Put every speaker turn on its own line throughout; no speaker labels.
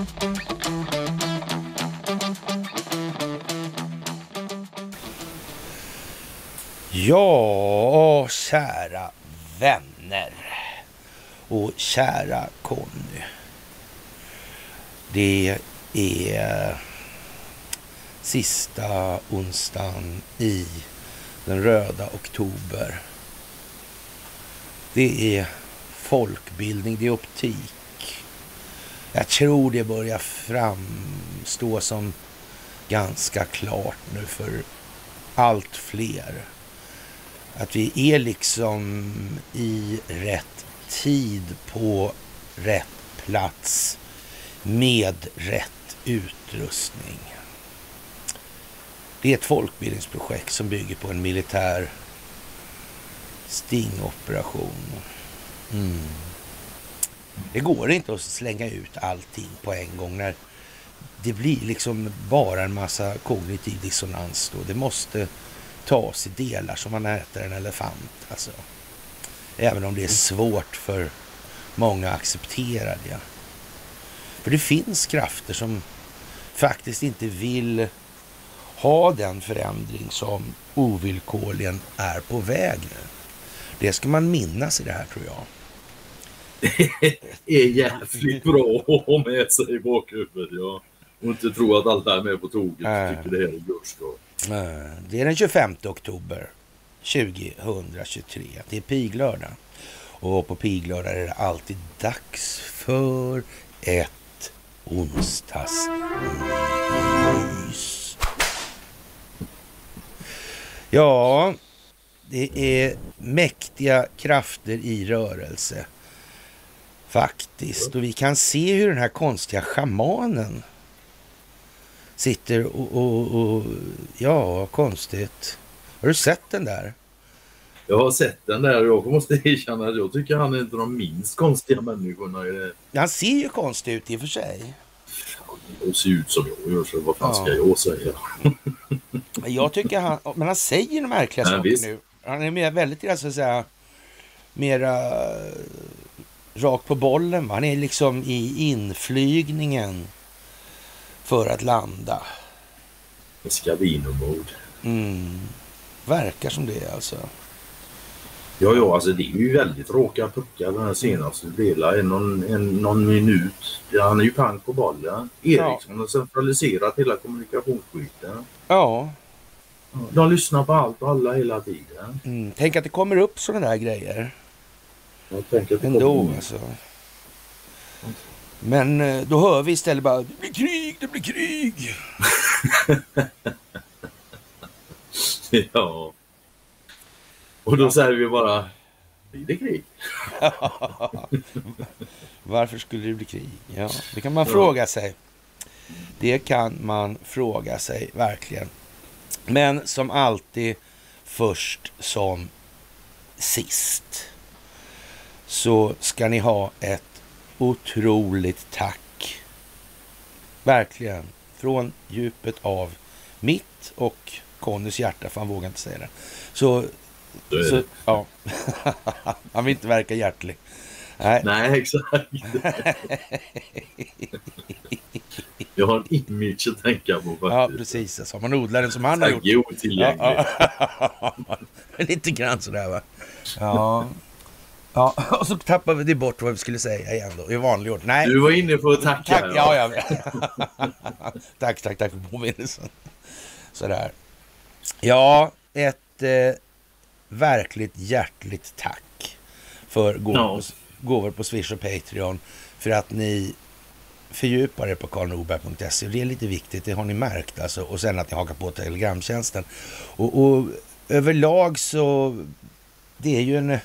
Ja, kära vänner och kära Conny. Det är sista onsdagen i den röda oktober. Det är folkbildning, det är optik. Jag tror det börjar framstå som ganska klart nu för allt fler. Att vi är liksom i rätt tid på rätt plats med rätt utrustning. Det är ett folkbildningsprojekt som bygger på en militär stingoperation. Det går inte att slänga ut allting på en gång när det blir liksom bara en massa kognitiv dissonans då. Det måste tas i delar som man äter en elefant. Alltså. Även om det är svårt för många att acceptera det. För det finns krafter som faktiskt inte vill ha den förändring som ovillkorligen är på väg nu. Det ska man minnas i det här, tror jag.
Det är jävligt bra att ha med sig i bakhuvudet, ja. Och inte tro att allt är med på tåget. Tycker det här är gurskap.
Det är den 25 oktober 2023. Det är piglördag. Och på piglördag är det alltid dags för ett onsdagsmys. Ja, det är mäktiga krafter i rörelse. Faktiskt. Och vi kan se hur den här konstiga schamanen sitter och ja, konstigt. Har du sett den där?
Jag har sett den där och jag måste erkänna att jag tycker han är inte de minst konstiga människorna i det.
Han ser ju konstig ut i och för sig.
Han ser ut som jag gör, så vad fan ska jag säga?
Jag tycker men han säger de märkliga saker nu. Han är mer väldigt, alltså, så att säga, mera rakt på bollen. Han är liksom i inflygningen för att landa.
Skavinomod.
Verkar som det alltså.
Ja, alltså det är ju väldigt råka puckar den här senaste delen. Någon minut. Ja, han är ju pang på bollen. Eriksson har centraliserat hela kommunikationsskiten.
Ja.
De lyssnar på allt och alla hela tiden.
Tänk att det kommer upp sådana där grejer.
Jag tänker att det
ändå alltså. Men då hör vi istället bara det blir krig.
Ja. Och då säger vi bara, blir det krig?
Varför skulle det bli krig? Ja, det kan man fråga sig. Det kan man fråga sig, verkligen. Men som alltid, först som sist, så ska ni ha ett otroligt tack. Verkligen. Från djupet av mitt och Connys hjärta, för han vågar inte säga det. Så ja. Han vill inte verka hjärtlig.
Nej, exakt. Jag har en image att tänka på faktiskt.
Ja, precis. Alltså, man odlar den som han har gjort.
Otillgänglig.
Lite grann sådär, va? Ja. Ja, och så tappar vi det bort vad vi skulle säga igen då, i vanlig ordning. Nej.
Du var inne på att tacka.
Tack, ja. tack för påminnelsen. Sådär. Ja, ett verkligt hjärtligt tack för gåvor på Swish och Patreon, för att ni fördjupar er på karlnorberg.se. Det är lite viktigt, det har ni märkt alltså. Och sen att ni hakar på telegramtjänsten. Och överlag så det är ju en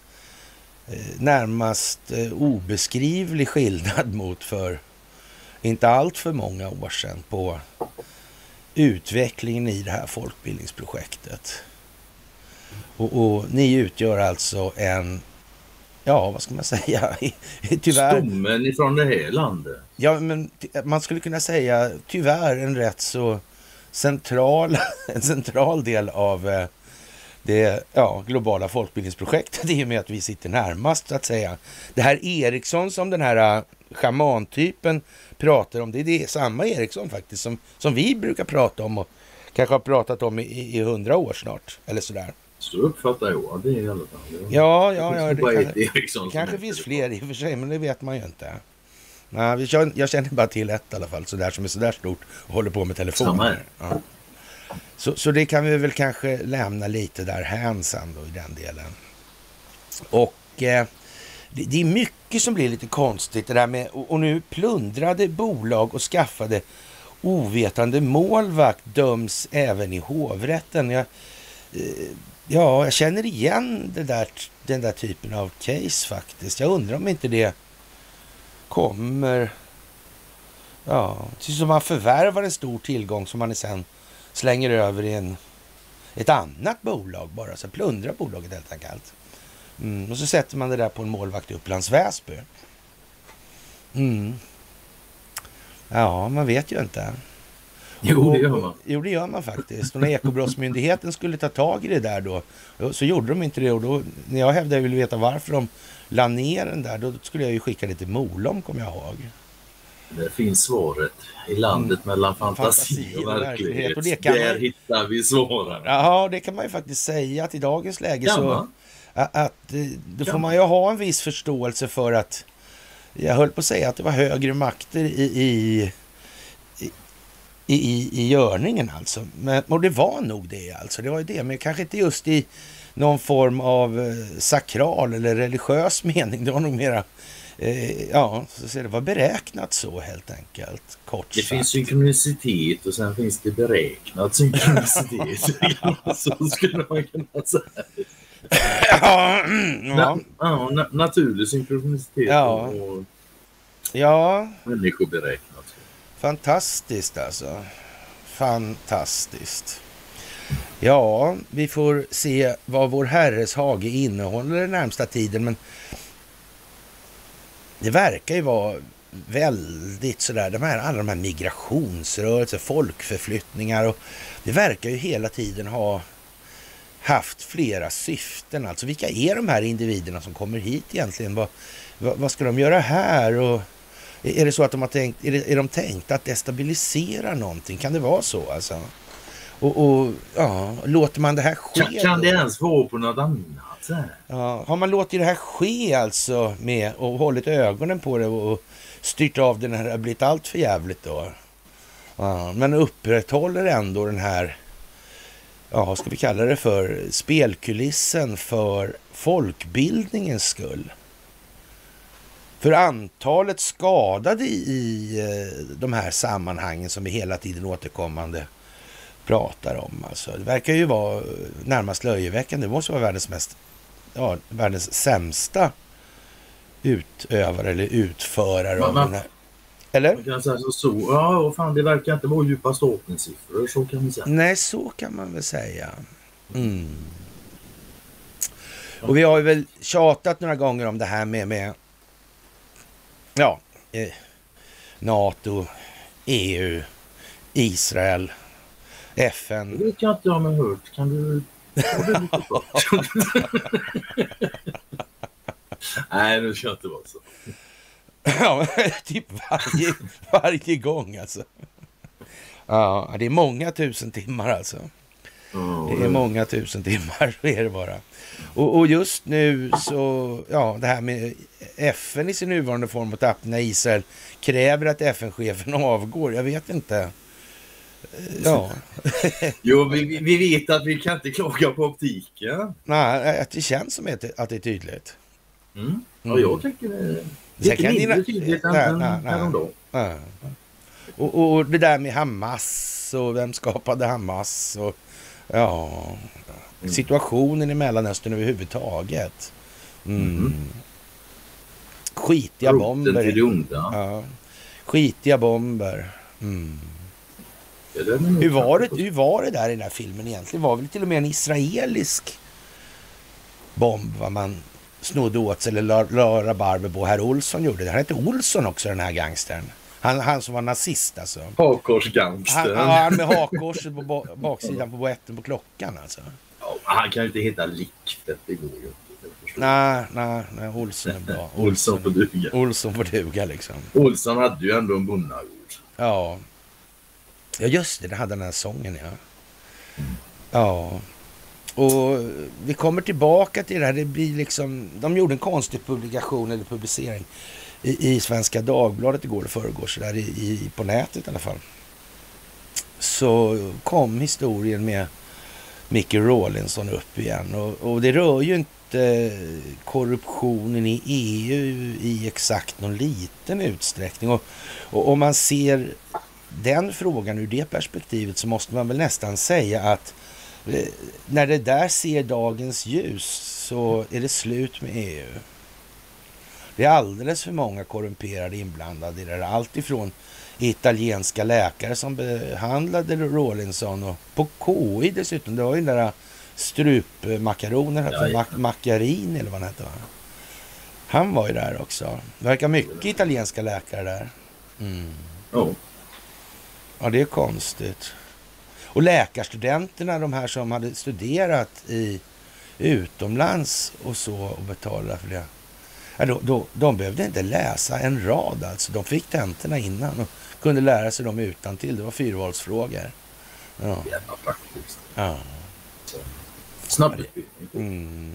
närmast obeskrivlig skillnad mot för inte allt för många år sedan på utvecklingen i det här folkbildningsprojektet. Och ni utgör alltså en, ja, vad ska man säga? Tyvärr.
Stommen ifrån det här landet.
Ja, men man skulle kunna säga tyvärr en rätt så central del av det globala folkbildningsprojektet i och med att vi sitter närmast så att säga. Det här Eriksson som den här schamantypen pratar om, det är samma Eriksson faktiskt som vi brukar prata om och kanske har pratat om i 100 år snart eller sådär.
Så uppfattar jag det i alla fall.
Ja, det kanske finns fler i och för sig, men det vet man ju inte. Nej, jag känner bara till ett i alla fall, sådär som är sådär stort och håller på med telefoner. Ja. Så det kan vi väl kanske lämna lite där hän sen då i den delen. Och det är mycket som blir lite konstigt det där med, och nu plundrade bolag och skaffade ovetande målvakt döms även i hovrätten. Jag känner igen den där typen av case faktiskt. Jag undrar om inte det kommer, som man förvärvar en stor tillgång som man sen slänger över i ett annat bolag bara, så plundrar bolaget helt enkelt. Och så sätter man det där på en målvakt i Upplands Väsby. Ja, man vet ju inte.
Jo, det gör man.
Jo, det gör man faktiskt. Och när Ekobrottsmyndigheten skulle ta tag i det där då, så gjorde de inte det. Och då, när jag hävdade jag ville veta varför de la ner den där, då skulle jag ju skicka det till Molom, kommer jag ihåg.
Det finns svaret i landet mellan fantasi och verklighet. Och där hittar vi svaren.
Ja, det kan man ju faktiskt säga att i dagens läge så då får man ju ha en viss förståelse för att, jag höll på att säga att det var högre makter i görningen alltså. Och det var nog det alltså. Det var ju det, men kanske inte just i någon form av sakral eller religiös mening. Det var nog mera så det var beräknat så helt enkelt. Kort
det sagt. Finns synkronicitet och sen finns det beräknat synkronicitet. Så skulle man kunna säga. Naturlig synkronicitet och människoberäknat.
Fantastiskt alltså. Fantastiskt. Ja, vi får se vad vår Herres hage innehåller den närmsta tiden, men det verkar ju vara väldigt sådär, alla de här migrationsrörelser, folkförflyttningar, och det verkar ju hela tiden ha haft flera syften. Alltså vilka är de här individerna som kommer hit egentligen? Vad ska de göra här? Och är det så att de har tänkt, är de tänkt att destabilisera någonting? Kan det vara så alltså? Och låter man det här ske?
Kan det ens vara på något annat?
Ja, har man låtit det här ske alltså med och hållit ögonen på det och styrt av den här, det har blivit allt för jävligt då? Ja, men upprätthåller ändå den här, ska vi kalla det för spelkulissen för folkbildningens skull. För antalet skadade i de här sammanhangen som vi hela tiden återkommande pratar om. Alltså, det verkar ju vara närmast löjeväckande. Det måste vara världens sämsta utövare eller utförare av den här. Eller?
Man kan säga så. Fan, det verkar inte vara djupa staten-siffror, så kan vi säga.
Nej, så kan man väl säga. Och vi har ju väl tjatat några gånger om det här med NATO, EU, Israel, FN.
Det kan inte jag ha hört. Kan du ta det lite bort? Nej, det ska inte vara så.
Ja, typ varje gång alltså. Ja, det är många tusen timmar alltså. Det är många tusen timmar, så är det bara. Och just nu så, det här med FN i sin nuvarande form och tapp när Israel kräver att FN-chefen avgår, jag vet inte. Ja.
Jo, vi vet att vi kan inte klaga på optiken.
Nej, det känns som att det är tydligt.
Ja, jag tycker det är mindre tydligt än häromdagen.
Och det där med Hamas och vem skapade Hamas och situationen i Mellanöstern överhuvudtaget. Skitiga bomber.
Till det onda.
Skitiga bomber. Hur var det där i den här filmen egentligen? Var väl till och med en israelisk bomb vad man snodde åt sig eller la rabarber på. Herr Olsson gjorde det. Han hette Olsson också, den här gangstern. Han som var nazist alltså.
Hakkorsgangster.
Han med hakkorset på baksidan på boetten på klockan alltså.
Han kan ju inte heta Likfet, det går ju inte.
Nej, Olsson är bra.
Olsson får duga.
Olsson får duga liksom.
Olsson hade ju ändå en bonnagård.
Ja. Ja, just det hade den här sången, ja. Ja. Och vi kommer tillbaka till det här. Det blir liksom, de gjorde en konstig publikation eller publicering i Svenska Dagbladet igår och förrgår, så där på nätet i alla fall. Så kom historien med Micke Rawlinson upp igen. Och det rör ju inte korruptionen i EU i exakt någon liten utsträckning. Och om man ser den frågan ur det perspektivet så måste man väl nästan säga att när det där ser dagens ljus så är det slut med EU. Det är alldeles för många korrumperade inblandade i det. Allt ifrån italienska läkare som behandlade Rawlinson och på KI dessutom. Det var ju den där strupmakaroner, Macchiarini eller vad han hette, va? Han var ju där också. Det verkar mycket italienska läkare där. Ja, det är konstigt. Och läkarstudenterna, de här som hade studerat utomlands och så och betalat för det. Ja, de behövde inte läsa en rad alltså. De fick tentorna innan och kunde lära sig dem utantill. Det var fyrvalsfrågor. Ja.
Jävla praktiskt.
Ja.
Snabbutbildning.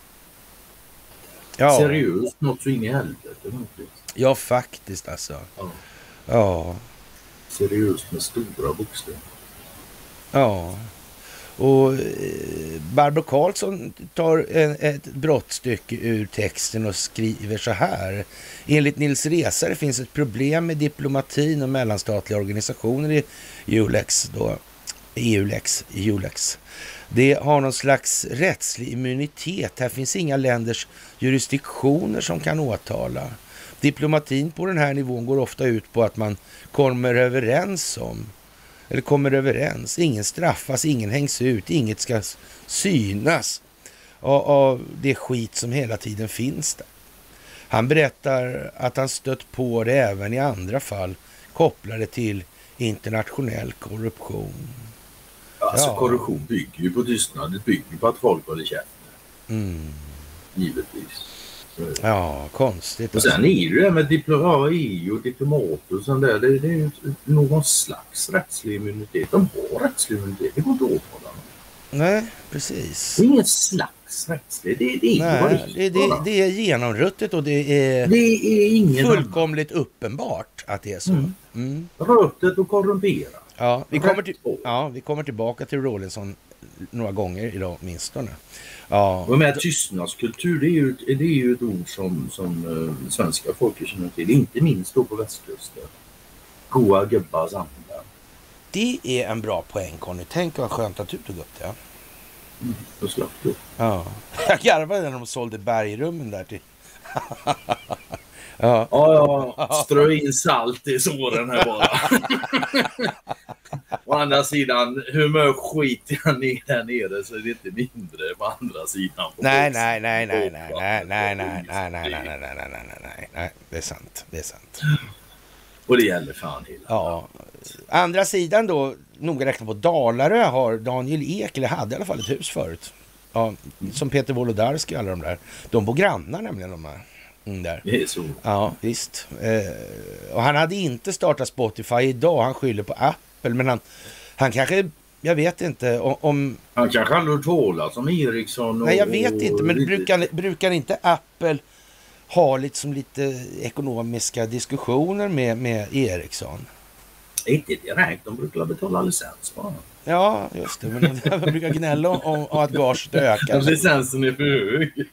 Ja.
Seriöst, något så in i helvete.
Ja, faktiskt alltså. Ja.
Seriöst med stora bokstäver.
Ja. Och Barbro Karlsson tar ett brottstycke ur texten och skriver så här. Enligt Nils Resare finns ett problem med diplomatin och mellanstatliga organisationer i EULEX. Det har någon slags rättslig immunitet. Här finns inga länders jurisdiktioner som kan åtala. Diplomatin på den här nivån går ofta ut på att man kommer överens. Ingen straffas, ingen hängs ut, inget ska synas av det skit som hela tiden finns där. Han berättar att han stött på det även i andra fall kopplade till internationell korruption.
Alltså korruption bygger ju på tystnad, det bygger på att folk håller käften. Givetvis.
Ja, konstigt.
Och sen är det med EU och diplomater och sånt där, det är ju någon slags rättslig immunitet. De har rättslig immunitet, det går inte åt på dem.
Nej, precis.
Det är ingen slags rättslig,
det är genomruttet och det är ingen fullkomligt uppenbart att det är så.
Rötet och korrumperat.
Ja, vi kommer tillbaka till Rawlinson några gånger idag åtminstone. Ja.
Och med tystnadskultur, det är ju ett ord som svenska folket känner till, inte minst då på västkusten. Goa gubbar samman.
Det är en bra poäng, Conny. Tänk vad skönt att du tog upp det.
Då slapp du.
Ja. Jag garvade när de sålde bergrummen där till.
Strö in salt i såren här bara. Å andra sidan, hur mycket skit jag ner där nere så är det inte mindre på andra sidan.
Nej, det är sant.
Och det gäller fan hela.
Ja. Andra sidan då, noga räknat på Dalarö har Daniel Ek, eller hade i alla fall ett hus förut. Ja, som Peter Wolodarski och alla de där. De bor grannar nämligen de här. Där.
Det är så.
Ja, visst. Och han hade inte startat Spotify idag. Han skyller på Apple. Men han kanske, jag vet inte om...
Han kanske aldrig tålar som Ericsson.
Nej, jag vet inte. Men brukar inte Apple ha lite ekonomiska diskussioner med Ericsson?
Inte direkt. De brukar betala licens bara.
Ja, just det. Men de brukar gnälla om att gaget ökar.
Licensen är för hög.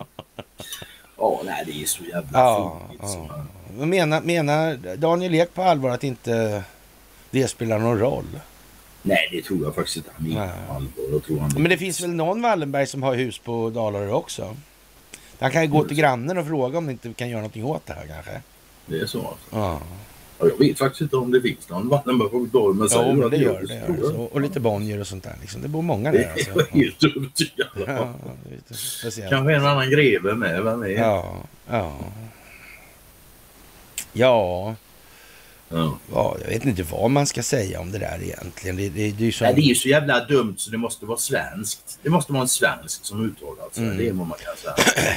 Nej, det är så jävla fint.
Menar Daniel Ek på allvar att inte det spelar någon roll?
Nej, det tror jag faktiskt inte. Han är på allvar.
Men det finns väl någon Wallenberg som har hus på Dalarö också? Han kan ju gå till grannen och fråga om det inte kan göra någonting åt det här kanske.
Det är så alltså. Ja, jag vet faktiskt inte om det finns någon Wallenberg på Dalarö.
Ja, men det gör det. Alltså. Och lite Bonnier och sånt där. Liksom. Det bor många där.
Alltså. Det är helt övertygad. Kanske en annan greve med. Vem är?
Ja. Ja, jag vet inte vad man ska säga om det där egentligen. Det är ju
Nej, det är ju så jävla dumt så det måste vara svenskt. Det måste vara en svensk som uttalar sig. Det är vad man kan säga.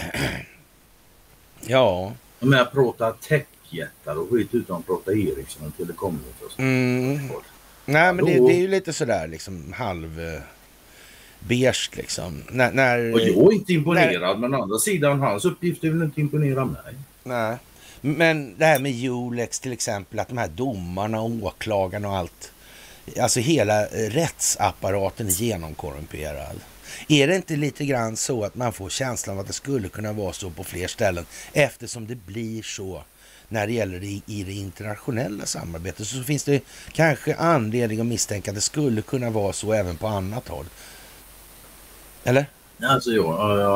Ja.
Om jag pratar techjättar och skit utan prata Ericsson och Telekom.
Nej, men det är ju lite sådär liksom beige liksom. När,
och jag är inte imponerad, men å andra sidan hans uppgift är väl inte imponera mig.
Nej, men det här med Julex till exempel, att de här domarna och åklagarna och allt, alltså hela rättsapparaten är genomkorrumperad. Är det inte lite grann så att man får känslan av att det skulle kunna vara så på fler ställen, eftersom det blir så när det gäller i det internationella samarbetet, så finns det kanske anledning att misstänka att det skulle kunna vara så även på annat håll. Eller?
Jag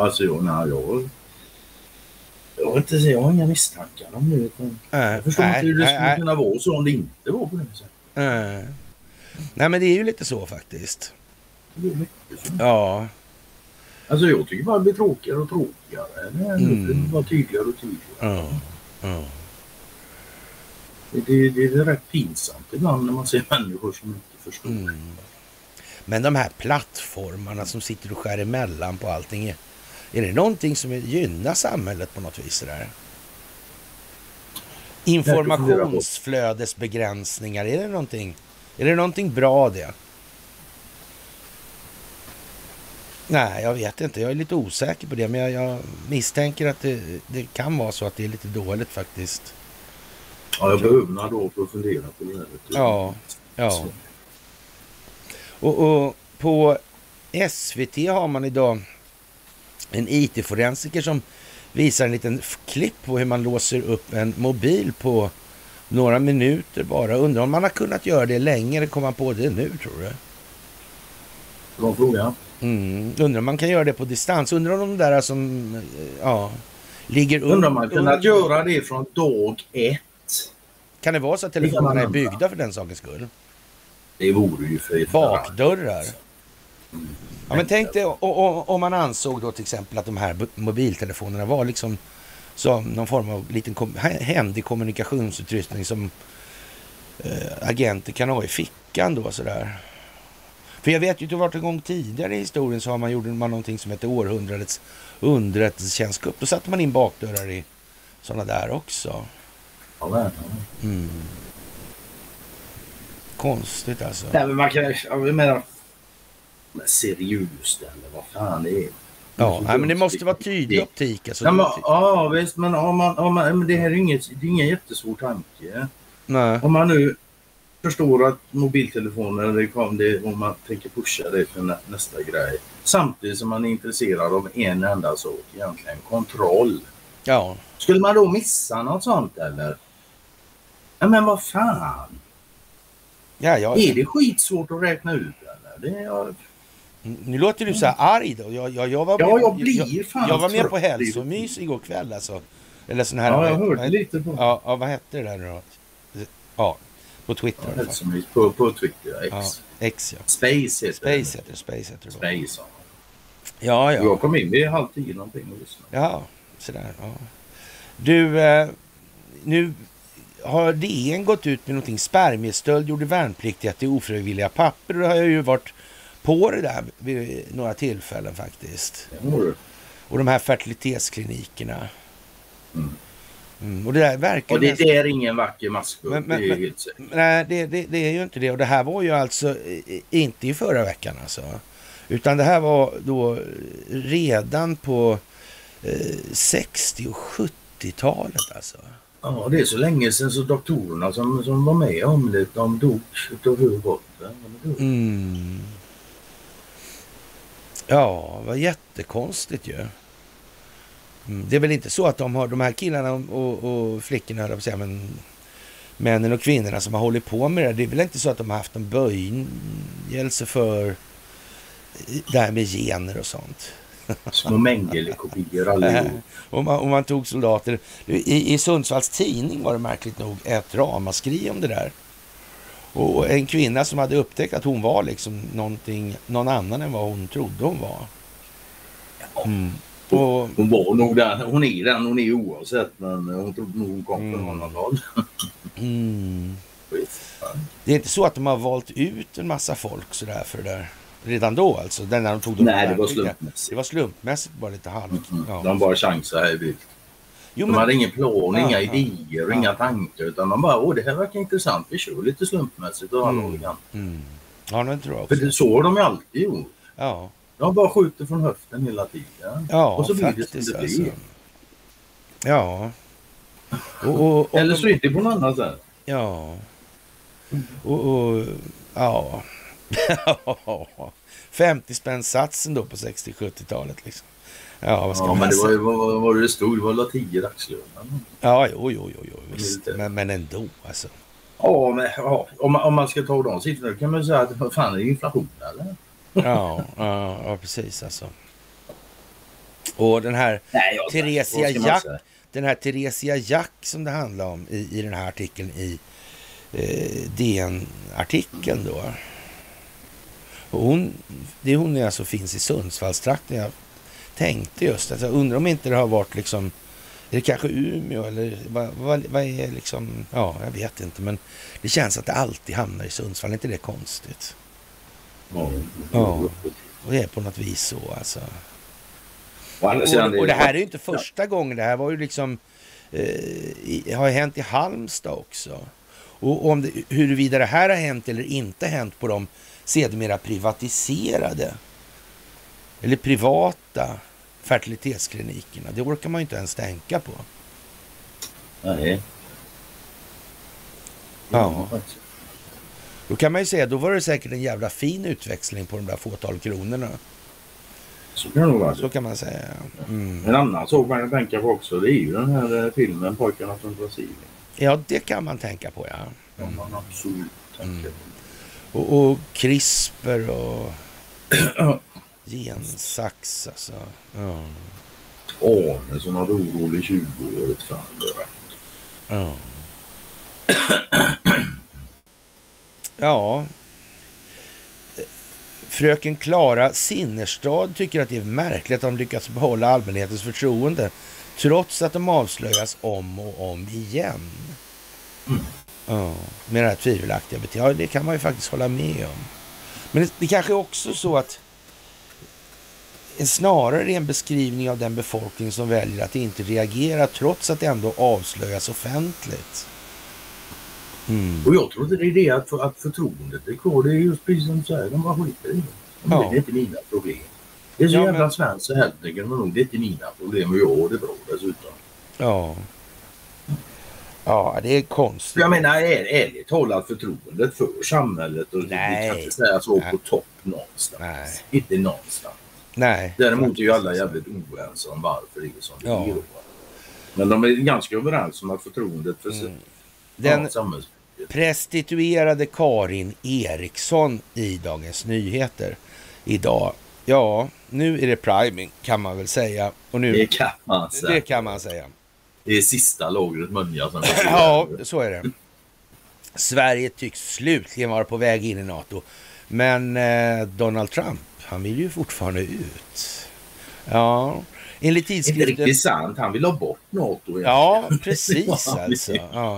har inga misstankar om det. Jag förstår inte hur det skulle kunna vara så om det inte var på det sättet.
Nej, men det är ju lite så faktiskt.
Det är mycket så.
Ja.
Alltså jag tycker bara det blir tråkigare och tråkigare. Det blir bara tydligare och tydligare. Det är rätt pinsamt ibland när man ser människor som inte förstår.
Men de här plattformarna som sitter och skär emellan på allting, är det någonting som gynnar samhället på något vis där? Informationsflödesbegränsningar, är det någonting bra det? Nej, jag vet inte. Jag är lite osäker på det, men jag misstänker att det kan vara så att det är lite dåligt faktiskt.
Ja, jag behöver då för att fundera på det här.
Ja. Och på SVT har man idag en IT-forensiker som visar en liten klipp på hur man låser upp en mobil på några minuter bara. Undrar om man har kunnat göra det länge, eller kommer man på det nu, tror du?
Bra fråga.
Undrar om man kan göra det på distans. Undrar om de där som ligger under.
Undrar om man kunnat göra det från dag 1.
Kan det vara så att telefonerna är byggda för den sakens skull?
Det vore ju för
bakdörrar. Ja, men tänk dig om man ansåg då till exempel att de här mobiltelefonerna var liksom som någon form av liten hemlig kommunikationsutrustning som agenter kan ha i fickan då sådär. För jag vet ju att det varit en gång tidigare i historien så har man gjort någonting som heter århundradets underrättelsetjänstkupp. Då satte man in bakdörrar i sådana där också.
Ja,
konstigt alltså.
Nej, men man kan, jag menar, seriöst eller vad fan det är.
Ja, men det måste vara tydlig optik. Alltså.
Ja, visst, men men det här är ingen jättesvår tanke.
Nej.
Om man nu förstår att mobiltelefoner, om man tänker pusha det för nästa grej. Samtidigt som man är intresserad av en enda sak, egentligen kontroll.
Ja.
Skulle man då missa något sånt eller? Ja, men vad fan?
Ja.
Är det skitsvårt att räkna ut eller?
Nu låter du så här arg då. Jag var med på hälsomys igår kväll alltså. Eller sån här.
Ja, jag hörde lite på.
Ja, vad hette det där nu då? Ja, på Twitter.
Ja, hälsomys på Twitter, X.
Ja, X ja.
Space heter det.
Space heter det.
Space,
ja.
Jag kom in vid 9:30 någonting och lyssnade.
Ja, sådär. Ja. Du, nu har DN gått ut med någonting. Spermiestöld gjorde värnpliktiga till ofrivilliga papper. Då har jag ju varit på det där vid några tillfällen faktiskt. Och de här fertilitetsklinikerna. Och det där verkar...
Och det är ingen vacker maskbunt, det är helt säkert.
Nej, det är ju inte det. Och det här var ju alltså inte i förra veckan alltså. Utan det här var då redan på 60- och 70-talet alltså.
Ja, det är så länge sedan så doktorerna som var med om det, de dog utav huvudbotten.
Ja, vad jättekonstigt ju. Det är väl inte så att de här killarna och flickorna, höll jag på att säga, men männen och kvinnorna som har hållit på med det är väl inte så att de har haft en böjelse för det här med gener och sånt.
Små mängelekopier allihop.
Om man tog soldater. I Sundsvalls tidning var det märkligt nog ett ramaskri om det där. Och en kvinna som hade upptäckt att hon var liksom någon annan än vad hon trodde hon var. Och
hon var nog där, hon är oavsett, men hon trodde nog hon kom från någon håll.
Det är inte så att de har valt ut en massa folk sådär för det där. Redan då alltså? När de tog
Nej, det var slumpmässigt.
Det var slumpmässigt, bara lite halvt. Ja.
De bara chansade här vilt. De hade ingen plan, inga idéer, inga tankar. Utan de bara, det här verkar intressant. Vi kör lite slumpmässigt och
Ja, men tror jag också.
För det så har de ju alltid gjort.
Ja.
De bara skjuter från höften hela tiden.
Ja,
och så blir
faktiskt,
det som det
alltså.
blir.
Ja.
Eller så är det på något annat sätt.
Ja. Ja. 50 spänn satsen då på 60-70-talet liksom. Ja, vad ska man
men det
säga?
var det stod, det var 10 dagslönen.
Ja, jo, visst. Men ändå alltså.
Ja, men om man ska ta de siffrorna kan man säga att vad fan är det inflation eller?
Ja, precis alltså. Och den här Theresia Jack som det handlar om i den här artikeln i DN-artikeln då. Och hon är alltså finns i Sundsvallstrakten. Jag tänkte just att jag undrar om inte det har varit liksom, är det kanske Umeå eller vad är liksom, ja jag vet inte, men det känns att det alltid hamnar i Sundsvall, är inte det konstigt? Ja, och det är på något vis så alltså. Och det här är ju inte första gången, det här var ju liksom har hänt i Halmstad också. Och om huruvida det här har hänt eller inte hänt på de sedermera privatiserade eller privata fertilitetsklinikerna, det orkar man ju inte ens tänka på.
Nej.
Ja. Då kan man ju säga, då var det säkert en jävla fin utväxling på de där fåtal kronorna.
Så kan det nog vara.
Så kan man säga.
En annan sak man kan tänka på också, det är ju den här filmen Pojkarna från Brasilien.
Ja, det kan man tänka på, ja.
Kan man absolut tänka på.
Och CRISPR och gensax alltså.
Arne som hade orolig 20-året fram.
Ja. Ja. Fröken Klara Sinnerstad tycker att det är märkligt att de lyckats behålla allmänhetens förtroende trots att de avslöjas om och om igen. Ja, med det här tvivelaktiga beteende. Ja, det kan man ju faktiskt hålla med om. Men det kanske är också så att snarare är en beskrivning av den befolkning som väljer att inte reagera trots att det ändå avslöjas offentligt.
Och jag tror inte det är det att förtroendet är kvar. Det är just precis som du säger, de bara skiter i det. Det är inte mina problem. Det är så jävla svenskt så helt enkelt, men det är inte mina problem och jag har det bra dessutom.
Ja, det är konstigt.
Jag menar, ärligt talat förtroendet för samhället och det kan inte säga så på topp någonstans.
Nej.
Inte någonstans.
Nej.
Däremot är ju alla jävligt oense om varför det är som det är. Men de är ganska överens om att förtroendet för
den prestituerade Karin Eriksson i Dagens Nyheter idag. Ja, nu är det priming kan man väl säga. Och nu,
det kan man säga.
Det kan man säga.
Det är sista lagret mönja som
ja, så är det. Sverige tycks slutligen vara på väg in i NATO. Men Donald Trump, han vill ju fortfarande ut. Ja, enligt tidskriften...
Inte riktigt sant, han vill ha bort NATO. Egentligen.
Ja, precis alltså. Ja.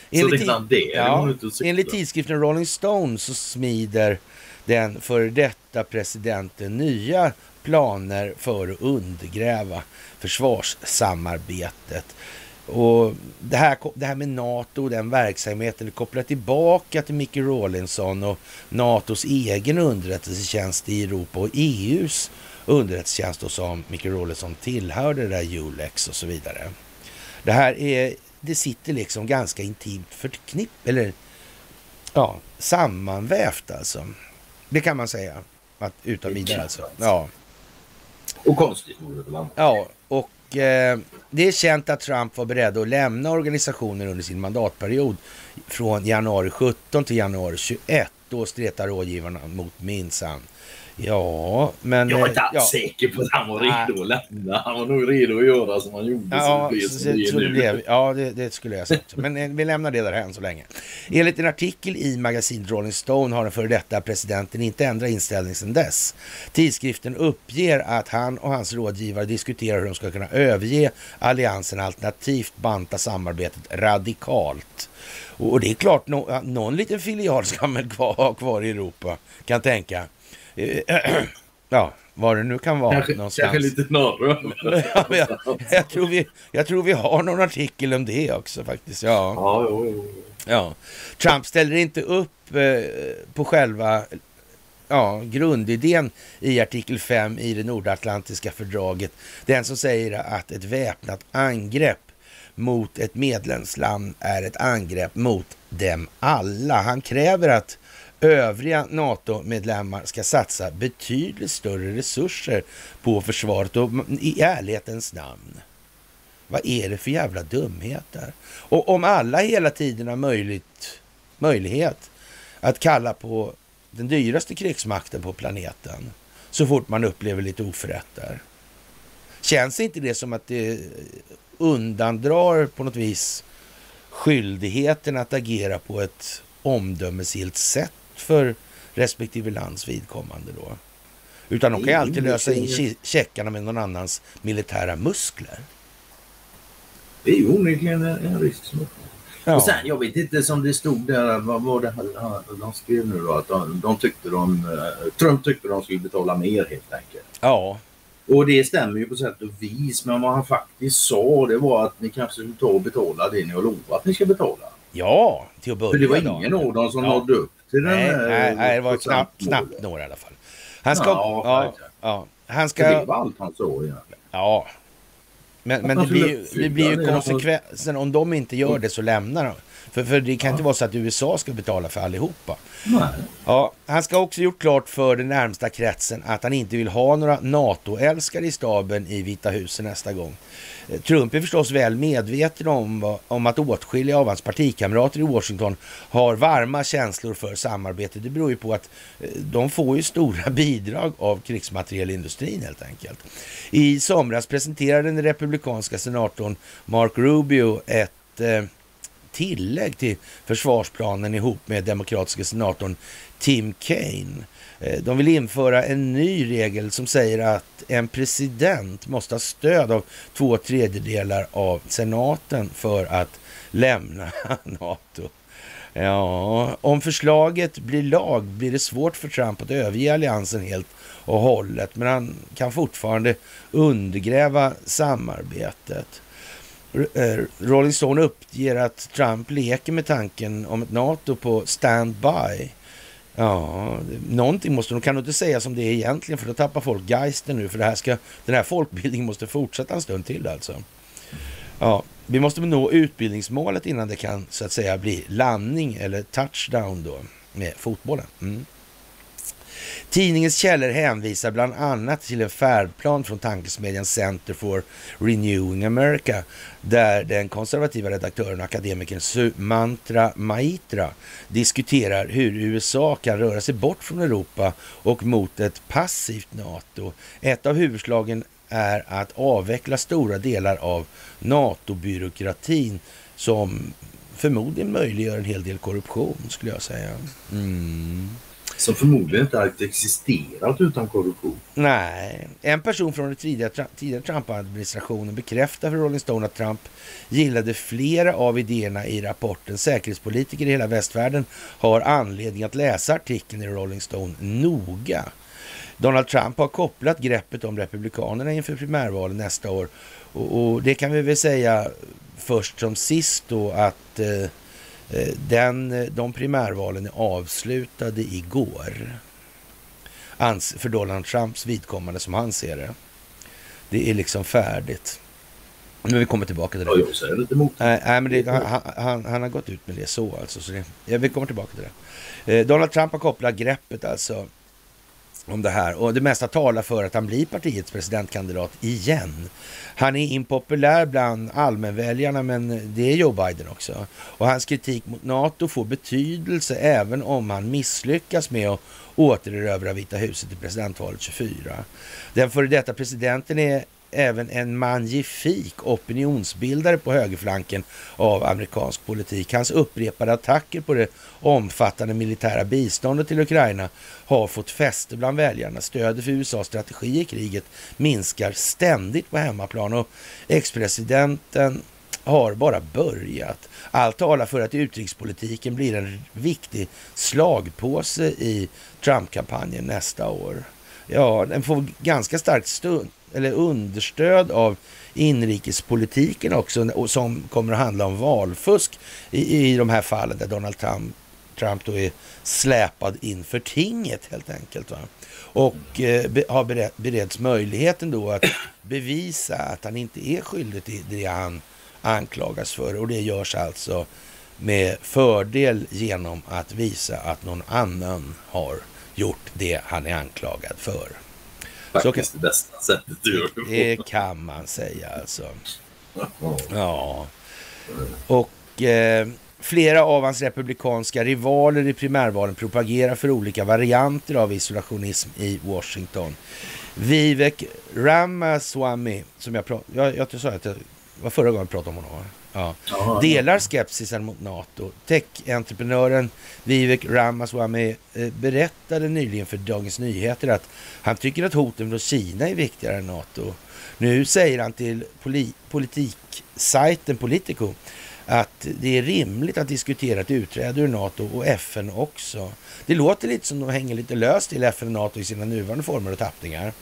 Enligt tidskriften Rolling Stone så smider den före detta presidenten nya planer för att undergräva försvarssamarbetet. Och det här med NATO och den verksamheten kopplar tillbaka till Micke Rawlinson och NATOs egen underrättelsetjänst i Europa och EUs underrättelsetjänst som Micke Rawlinson tillhörde, där Julex och så vidare. Det sitter liksom ganska intimt sammanvävt alltså. Det kan man säga att utan vidare alltså. Ja.
Och konstigt.
Ja, och det är känt att Trump var beredd att lämna organisationen under sin mandatperiod från januari 17 till januari 21. Då stretar rådgivarna mot minsann. Ja, men...
Jag är inte säker på att han var redo att lämna. Han var nog redo att göra som han gjorde.
Det skulle jag säga också. Men vi lämnar det där än så länge. Enligt en artikel i magasinet Rolling Stone har den före detta presidenten inte ändrat inställning sedan dess. Tidskriften uppger att han och hans rådgivare diskuterar hur de ska kunna överge alliansen alternativt banta samarbetet radikalt. Och det är klart, någon liten filial ska man ha kvar i Europa, kan tänka. Ja, vad det nu kan vara någonstans.
Kanske lite norröver.
jag tror vi har någon artikel om det också faktiskt. Ja. Trump ställer inte upp på själva grundidén i artikel 5 i det nordatlantiska fördraget. Den som säger att ett väpnat angrepp mot ett medlemsland är ett angrepp mot dem alla. Han kräver att övriga NATO-medlemmar ska satsa betydligt större resurser på försvaret och i ärlighetens namn. Vad är det för jävla dumheter? Och om alla hela tiden har möjlighet att kalla på den dyraste krigsmakten på planeten så fort man upplever lite oförrätter. Känns inte det som att det undandrar på något vis skyldigheten att agera på ett omdömesgillt sätt för respektive lands vidkommande då? Utan de kan ju alltid lösa in checkarna med någon annans militära muskler.
Det är ju onekligen en risk som ja. Och sen, jag vet inte som det stod där, vad var det de skrev nu då, att Trump tyckte de skulle betala mer helt enkelt.
Ja.
Och det stämmer ju på sätt och vis, men vad han faktiskt sa det var att ni kanske skulle ta och betala det ni har lovat att ni ska betala.
Ja, till att börja.
För det var ingen av dem som nådde upp till den här.
Nej, det var knappt några i alla fall. Han ska... Han ska...
Det var allt han sa egentligen.
Ja. Men det blir ju konsekvensen om de inte gör det så lämnar de. För det kan inte vara så att USA ska betala för allihopa.
Nej.
Ja, han ska också gjort klart för den närmsta kretsen att han inte vill ha några NATO-älskare i staben i Vita huset nästa gång. Trump är förstås väl medveten om att åtskilliga av hans partikamrater i Washington har varma känslor för samarbete. Det beror ju på att de får ju stora bidrag av krigsmaterielindustrin helt enkelt. I somras presenterade den republikanska senatorn Mark Rubio ett tillägg till försvarsplanen ihop med demokratiska senatorn Tim Kaine. De vill införa en ny regel som säger att en president måste ha stöd av 2/3 av senaten för att lämna NATO. Ja, om förslaget blir lag blir det svårt för Trump att överge alliansen helt och hållet, men han kan fortfarande undergräva samarbetet. Rolling Stone uppger att Trump leker med tanken om ett NATO på standby. Ja, någonting måste de kan inte säga som det är egentligen, för då tappar folk geisten nu, för den här folkbildningen måste fortsätta en stund till alltså. Ja, vi måste nå utbildningsmålet innan det kan så att säga bli landning eller touchdown då med fotbollen. Tidningens källor hänvisar bland annat till en färdplan från tankesmedjan Center for Renewing America, där den konservativa redaktören och akademikern Sumantra Maitra diskuterar hur USA kan röra sig bort från Europa och mot ett passivt NATO. Ett av huvudslagen är att avveckla stora delar av NATO-byråkratin som förmodligen möjliggör en hel del korruption, skulle jag säga.
Som förmodligen inte har existerat utan korruption.
Nej. En person från den tidigare Trump-administrationen bekräftar för Rolling Stone att Trump gillade flera av idéerna i rapporten. Säkerhetspolitiker i hela västvärlden har anledning att läsa artikeln i Rolling Stone noga. Donald Trump har kopplat greppet om republikanerna inför primärvalen nästa år. Och det kan vi väl säga först som sist då att de primärvalen är avslutade igår. För Donald Trumps vidkommande som han ser det. Det är liksom färdigt. Men vi kommer tillbaka till det.
Ja, jag säger lite emot.
Nej, men han har gått ut med det så alltså. Så vi kommer tillbaka till det. Donald Trump har kopplat greppet alltså om det här. Och det mesta talar för att han blir partiets presidentkandidat igen. Han är impopulär bland allmänväljarna, men det är Joe Biden också. Och hans kritik mot NATO får betydelse även om han misslyckas med att återerövra Vita huset i presidentvalet 24. Den före detta presidenten är även en magnifik opinionsbildare på högerflanken av amerikansk politik. Hans upprepade attacker på det omfattande militära biståndet till Ukraina har fått fäste bland väljarna. Stödet för USAs strategi i kriget minskar ständigt på hemmaplan och ex-presidenten har bara börjat. Allt talar för att utrikespolitiken blir en viktig slagpåse i Trump-kampanjen nästa år. Ja, den får ganska starkt understöd av inrikespolitiken också, som kommer att handla om valfusk i de här fallen där Donald Trump då är släpad inför tinget helt enkelt. Va? Och har beretts möjligheten då att bevisa att han inte är skyldig till det han anklagas för. Och det görs alltså med fördel genom att visa att någon annan har gjort det han är anklagad för.
Faktiskt det bästa sättet att göra
det kan man säga alltså. Ja. Och flera av hans republikanska rivaler i primärvalen propagerar för olika varianter av isolationism i Washington. Vivek Ramaswamy, som jag sa att det var förra gången jag pratade om honom. Ja. Delar skepsisen mot NATO. Tech-entreprenören Vivek Ramaswamy berättade nyligen för Dagens Nyheter att han tycker att hoten från Kina är viktigare än NATO. Nu säger han till politiksajten Politico att det är rimligt att diskutera ett utträde ur NATO och FN också. Det låter lite som de hänger lite löst till FN och NATO i sina nuvarande former och tappningar.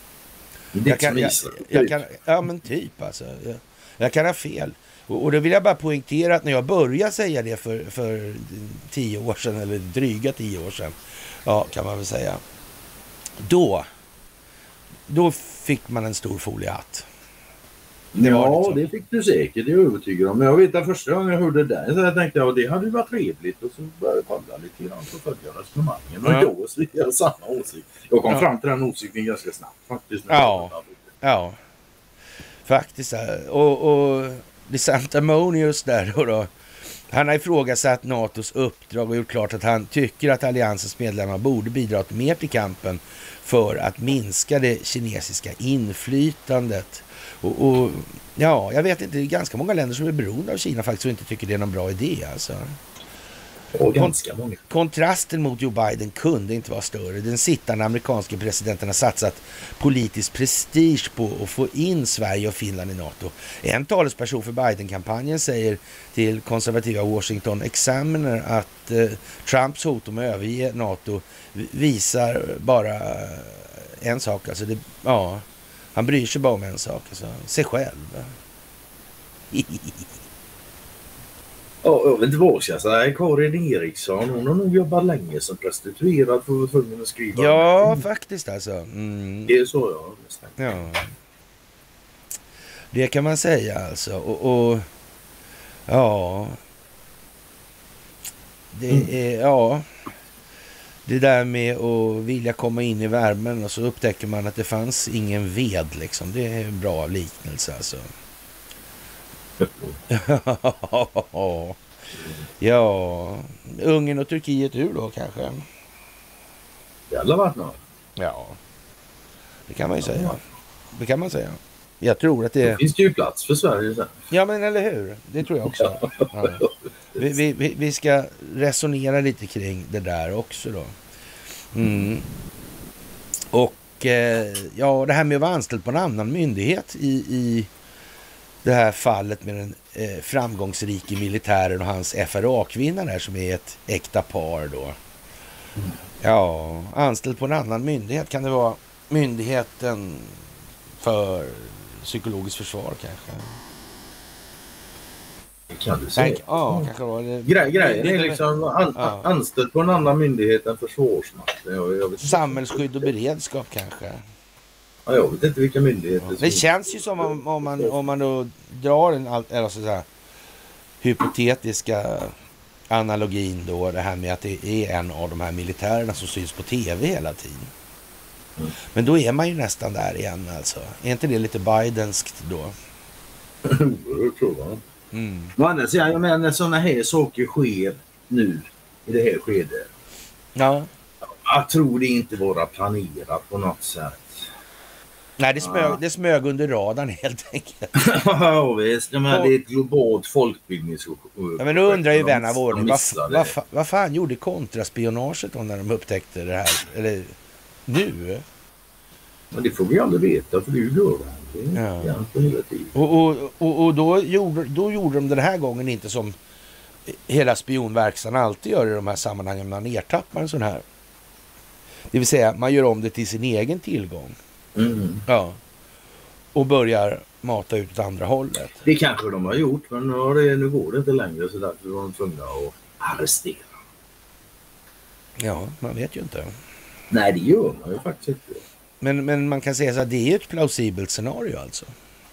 Ja men typ alltså. Jag kan ha fel. Och då vill jag bara poängtera att när jag började säga det för 10 år sedan, eller dryga 10 år sedan, ja kan man väl säga, då fick man en stor foliehatt.
Det fick du säkert, det är jag övertygad om. Men jag vet att första gången jag hörde det där så jag tänkte jag det hade ju varit trevligt, och så började jag kolla lite grann på följa resonemangen. Och då så jag samma åsikt. Jag kom fram till den åsikten ganska snabbt faktiskt.
Ja. Faktiskt. Och DeSantis där då. Han har ifrågasatt NATOs uppdrag och gjort klart att han tycker att alliansens medlemmar borde bidra mer till kampen för att minska det kinesiska inflytandet. Och ja, jag vet inte, det är ganska många länder som är beroende av Kina faktiskt och inte tycker det är någon bra idé alltså.
Och ganska många.
Kontrasten mot Joe Biden kunde inte vara större. Den sittande amerikanska presidenten har satsat politisk prestige på att få in Sverige och Finland i NATO. En talesperson för Biden-kampanjen säger till konservativa Washington Examiner att Trumps hot om att överge NATO visar bara en sak. Alltså han bryr sig bara om en sak. Alltså, sig själv.
Jag vet inte vad jag ska säga. Karin Eriksson, hon har nog jobbat länge som prostituerad för att tvungen att skriva.
Ja, faktiskt alltså.
Det är så
ja. Det kan man säga alltså. Och ja. Det är det där med att vilja komma in i värmen och så upptäcker man att det fanns ingen ved liksom. Det är en bra liknelse alltså. Ja, Ungern och Turkiet ur då kanske.
Jävla varit något.
Ja, det kan man ju säga. Det kan man säga. Jag tror att det
finns ju plats för Sverige sen.
Ja, men eller hur? Det tror jag också. Ja. Vi ska resonera lite kring det där också då. Och det här med att vara anställd på en annan myndighet i det här fallet med den framgångsrike militären och hans FRA-kvinna där som är ett äkta par då. Ja, anställd på en annan myndighet. Kan det vara myndigheten för psykologiskt försvar kanske?
Kan du säga?
Ja, kanske var det.
Grejen är liksom anställd på en annan myndighet än Försvarsmakten.
Samhällsskydd och beredskap kanske.
Ja, jag vet inte vilka myndigheter.
Det känns ju som om man då drar en hypotetiska analogin då, det här med att det är en av de här militärerna som syns på tv hela tiden. Men då är man ju nästan där igen alltså. Är inte det lite Bidenskt då?
Jag tror det. Jag menar sådana här saker sker nu i det här skedet.
Ja.
Jag tror det inte vara planerat på något sätt.
Nej, det smög under radarn helt enkelt.
Ja, visst. Jag menar, det är ett globalt folkbildningsprojekt.
Ja, men då undrar ju vän av ordning, vad fan gjorde kontraspionaget då när de upptäckte det här? Eller nu?
Men det får vi aldrig veta, för det är ju dörren.
Och då gjorde de den här gången inte som hela spionverksamheten alltid gör i de här sammanhangen. Man ertappar en sån här. Det vill säga, man gör om det till sin egen tillgång.
Mm.
Ja. Och börjar mata ut åt andra hållet.
Det kanske de har gjort, men nu går det inte längre, så därför var de tvungna att arrestera.
Ja, man vet ju inte.
Nej, det gör man ju faktiskt inte.
Men man kan säga så att det är ett plausibelt scenario alltså.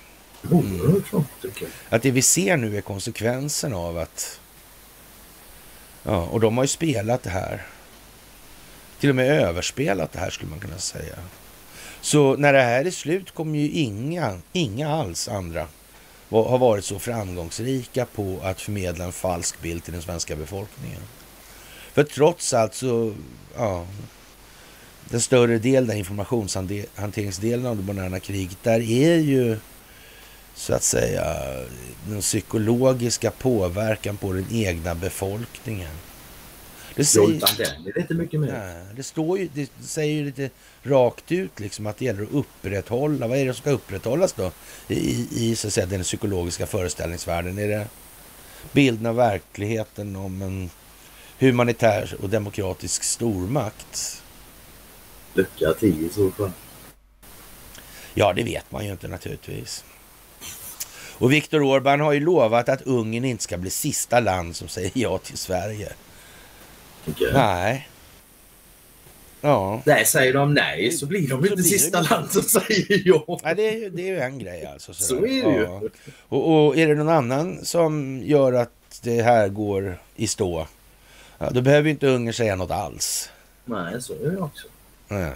Att det vi ser nu är konsekvensen av att... Ja, och de har ju spelat det här. Till och med överspelat det här, skulle man kunna säga. Så när det här är slut kommer ju inga alls andra har varit så framgångsrika på att förmedla en falsk bild till den svenska befolkningen. För trots allt så... Ja, den större delen, informationshanteringsdelen av det moderna kriget, där är ju så att säga den psykologiska påverkan på den egna befolkningen. Det
är inte mycket mer.
Nej, det säger ju lite rakt ut liksom att det gäller att upprätthålla. Vad är det som ska upprätthållas då i så att säga den psykologiska föreställningsvärlden? Är det bilden av verkligheten om en humanitär och demokratisk stormakt?
Lycka till i så fall.
Ja, det vet man ju inte naturligtvis. Och Viktor Orbán har ju lovat att Ungern inte ska bli sista land som säger ja till Sverige.
Okay.
Nej. Ja.
Nej, säger de nej så blir de inte sista land som säger ja.
Nej, det är ju en grej alltså.
Så är det ju.
Och är det någon annan som gör att det här går i stå, ja, då behöver inte Ungern säga något alls.
Nej, så är det också.
Ja.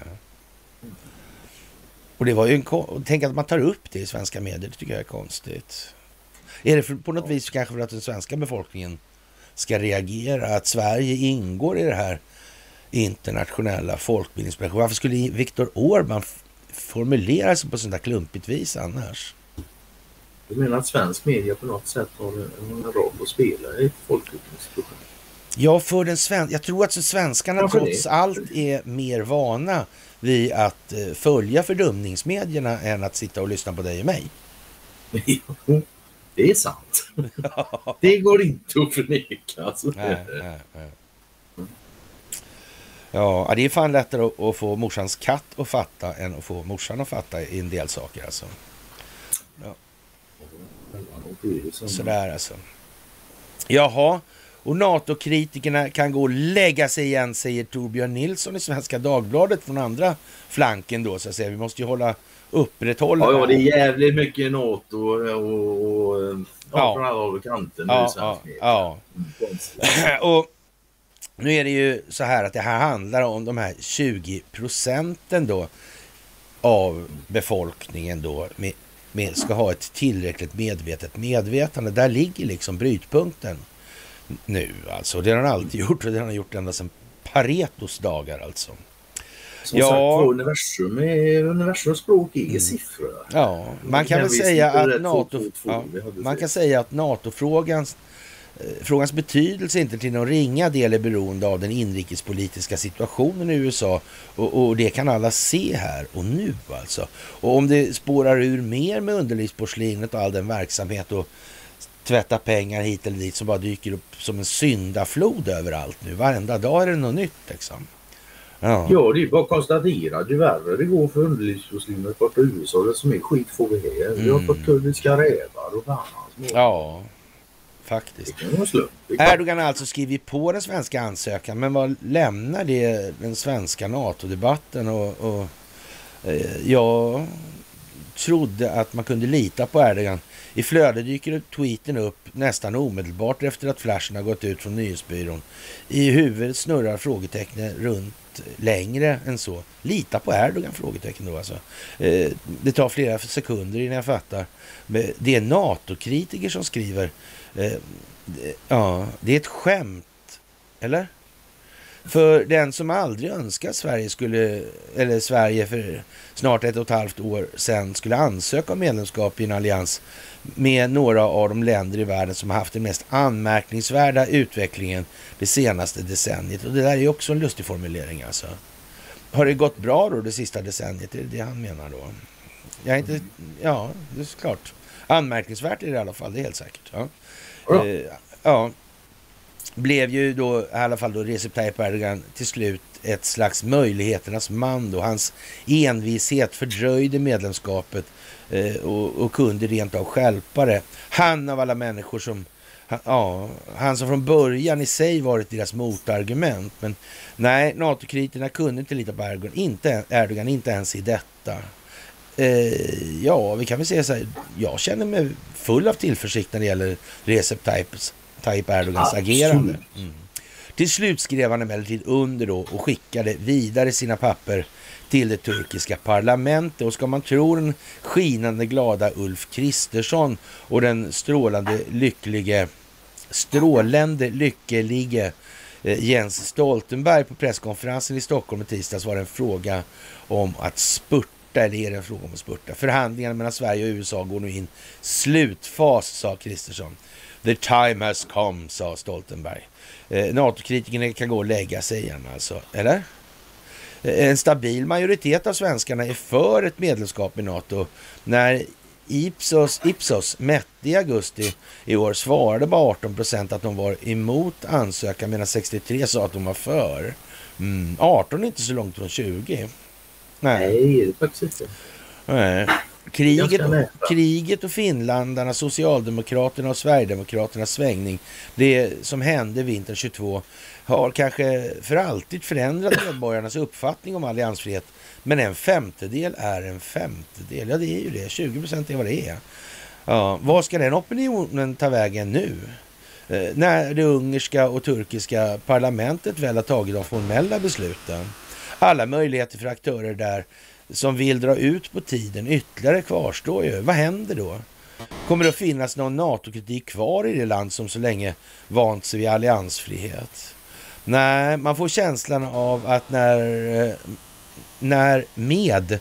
Och det var ju tänk att man tar upp det i svenska medier, det tycker jag är konstigt. Är det på något vis kanske för att den svenska befolkningen ska reagera att Sverige ingår i det här internationella folkbildningsprojektet? Varför skulle Viktor Orbán formulera sig på sånt där klumpigt vis annars?
Du menar att svensk media på något sätt har en roll att spela i ett folkbildningsprojekt?
Ja, för jag tror att svenskarna trots allt är mer vana vid att följa fördumningsmedierna än att sitta och lyssna på dig och mig.
Det är sant. Det går inte att förneka. Alltså.
Nej. Ja, det är fan lättare att få morsans katt att fatta än att få morsan att fatta i en del saker alltså. Ja. Sådär alltså. Jaha. Och NATO-kritikerna kan gå och lägga sig igen, säger Torbjörn Nilsson i Svenska Dagbladet från andra flanken då, så att säga. Vi måste ju upprätthålla...
Ja, det är jävligt mycket NATO och från alla håll och kanter nu i svensk media.
Ja. Och nu är det ju så här att det här handlar om de här 20% då av befolkningen då ska ha ett tillräckligt medvetande. Där ligger liksom brytpunkten nu alltså. Det har han alltid gjort och det har han gjort ända sedan Paretos dagar alltså.
Som sagt, universums språk är siffror.
Ja, man kan väl säga att man kan säga att NATO-frågans betydelse inte till någon ringa del är beroende av den inrikespolitiska situationen i USA och det kan alla se här och nu alltså. Och om det spårar ur mer med underlivsporslinet och all den verksamhet och tvätta pengar hit eller dit som bara dyker upp som en syndaflod överallt nu. Varenda dag är det något nytt liksom. Ja,
det är bara att konstatera. Det är värre det går för underlivsporslinet borta i USA. Det som är skit får vi här. Vi har fått kurdiska rävar och annat.
Ja, faktiskt. Erdogan har alltså skrivit på den svenska ansökan, men vad lämnar det den svenska NATO-debatten? Och jag trodde att man kunde lita på Erdogan. I flödet dyker tweeten upp nästan omedelbart efter att flashen har gått ut från nyhetsbyrån. I huvudet snurrar frågetecknen runt längre än så. Lita på Erdogan? Frågetecken då alltså. Det tar flera sekunder innan jag fattar. Det är NATO-kritiker som skriver. Ja, det är ett skämt. Eller? För den som aldrig önskar Sverige för snart 1,5 år sedan skulle ansöka om medlemskap i en allians med några av de länder i världen som har haft den mest anmärkningsvärda utvecklingen det senaste decenniet. Och det där är ju också en lustig formulering alltså. Har det gått bra då det sista decenniet? Det är det han menar då. Jag är inte... Ja, det är klart. Anmärkningsvärt är det i alla fall, det är helt säkert. Ja. Ja. Blev ju då i alla fall då Recep Tayyip Erdogan till slut ett slags möjligheternas man då. Hans envishet fördröjde medlemskapet och kunde rent av stjälpa det. Han av alla människor som... Ja, han som från början i sig varit deras motargument. Men nej, NATO-kriterna kunde inte lita på Erdogan, inte ens i detta. Ja, vi kan väl säga så här. Jag känner mig full av tillförsikt när det gäller Recep Tayyip Erdogans agerande. Till slut skrev han emellertid under då och skickade vidare sina papper till det turkiska parlamentet. Och ska man tro den skinande glada Ulf Kristersson och den strålande lycklige Jens Stoltenberg på presskonferensen i Stockholm i tisdags var det en fråga om att spurta, eller är det en fråga om att spurta? Förhandlingarna mellan Sverige och USA går nu in slutfas, sa Kristersson. The time has come, sa Stoltenberg. NATO-kritikerna kan gå och lägga sig igen alltså, eller? En stabil majoritet av svenskarna är för ett medlemskap i NATO. När Ipsos mätte i augusti i år svarade bara 18% att de var emot ansökan, medan 63 sa att de var för. 18 är inte så långt från 20.
Nej, det är faktiskt inte.
Nej. Kriget och finländarna, Socialdemokraterna och Sverigedemokraternas svängning, det som hände vintern 22, har kanske för alltid förändrat medborgarnas uppfattning om alliansfrihet. Men en femtedel är en femtedel. Ja, det är ju det. 20% är vad det är. Ja, vad ska den opinionen ta vägen nu? När det ungerska och turkiska parlamentet väl har tagit de formella besluten. Alla möjligheter för aktörer där som vill dra ut på tiden ytterligare kvarstår ju. Vad händer då? Kommer det att finnas någon NATO-kritik kvar i det land som så länge vant sig vid alliansfrihet? Nej, man får känslan av att när med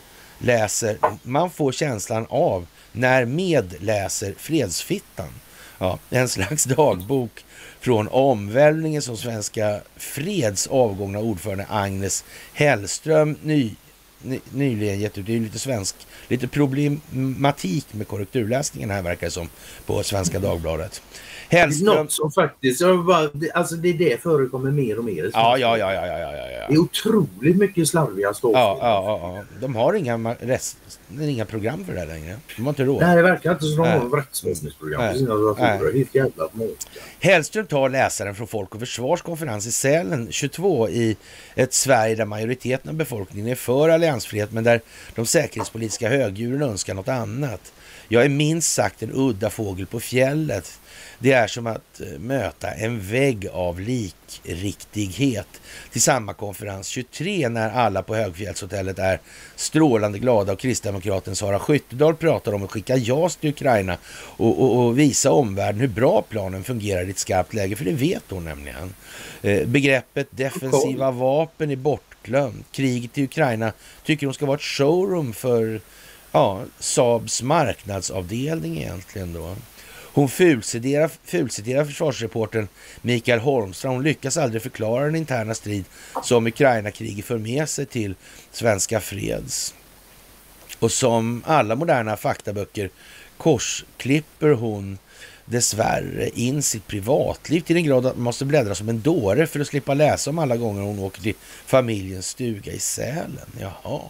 läser fredsfittan. Ja, en slags dagbok från omvälvningen som Svenska Freds avgångna ordförande Agnes Hellström nyligen gett ut. Det är lite problematik med korrekturläsningen här, verkar det som, på Svenska Dagbladet.
Hellström... Något som faktiskt, alltså det förekommer mer och mer.
Ja.
Det är otroligt mycket slarviga stoff.
Ja. De har inga program för det här längre. De har inte råd.
Nej, det verkar inte som de har rättsväsendesprogram. Helt jävla måka.
Hellström tar läsaren från Folk och Försvars konferens i Sälen 22 i ett Sverige där majoriteten av befolkningen är för alliansfrihet, men där de säkerhetspolitiska högdjuren önskar något annat. Jag är minst sagt en udda fågel på fjället. Det är som att möta en vägg av likriktighet. Till samma konferens 23 när alla på Högfjällshotellet är strålande glada och kristdemokraten Sara Skyttedal pratar om att skicka JAS till Ukraina och visa omvärlden hur bra planen fungerar i ett skarpt läge, för det vet hon nämligen. Begreppet defensiva vapen är bortglömt. Kriget i Ukraina tycker hon ska vara ett showroom för Saabs marknadsavdelning egentligen då. Hon fulciterar försvarsreportern Mikael Holmström. Hon lyckas aldrig förklara den interna strid som Ukraina-kriget för med sig till Svenska Freds. Och som alla moderna faktaböcker korsklipper hon dessvärre in sitt privatliv till en grad att man måste bläddra som en dåre för att slippa läsa om alla gånger hon åker till familjens stuga i Sälen. Jaha.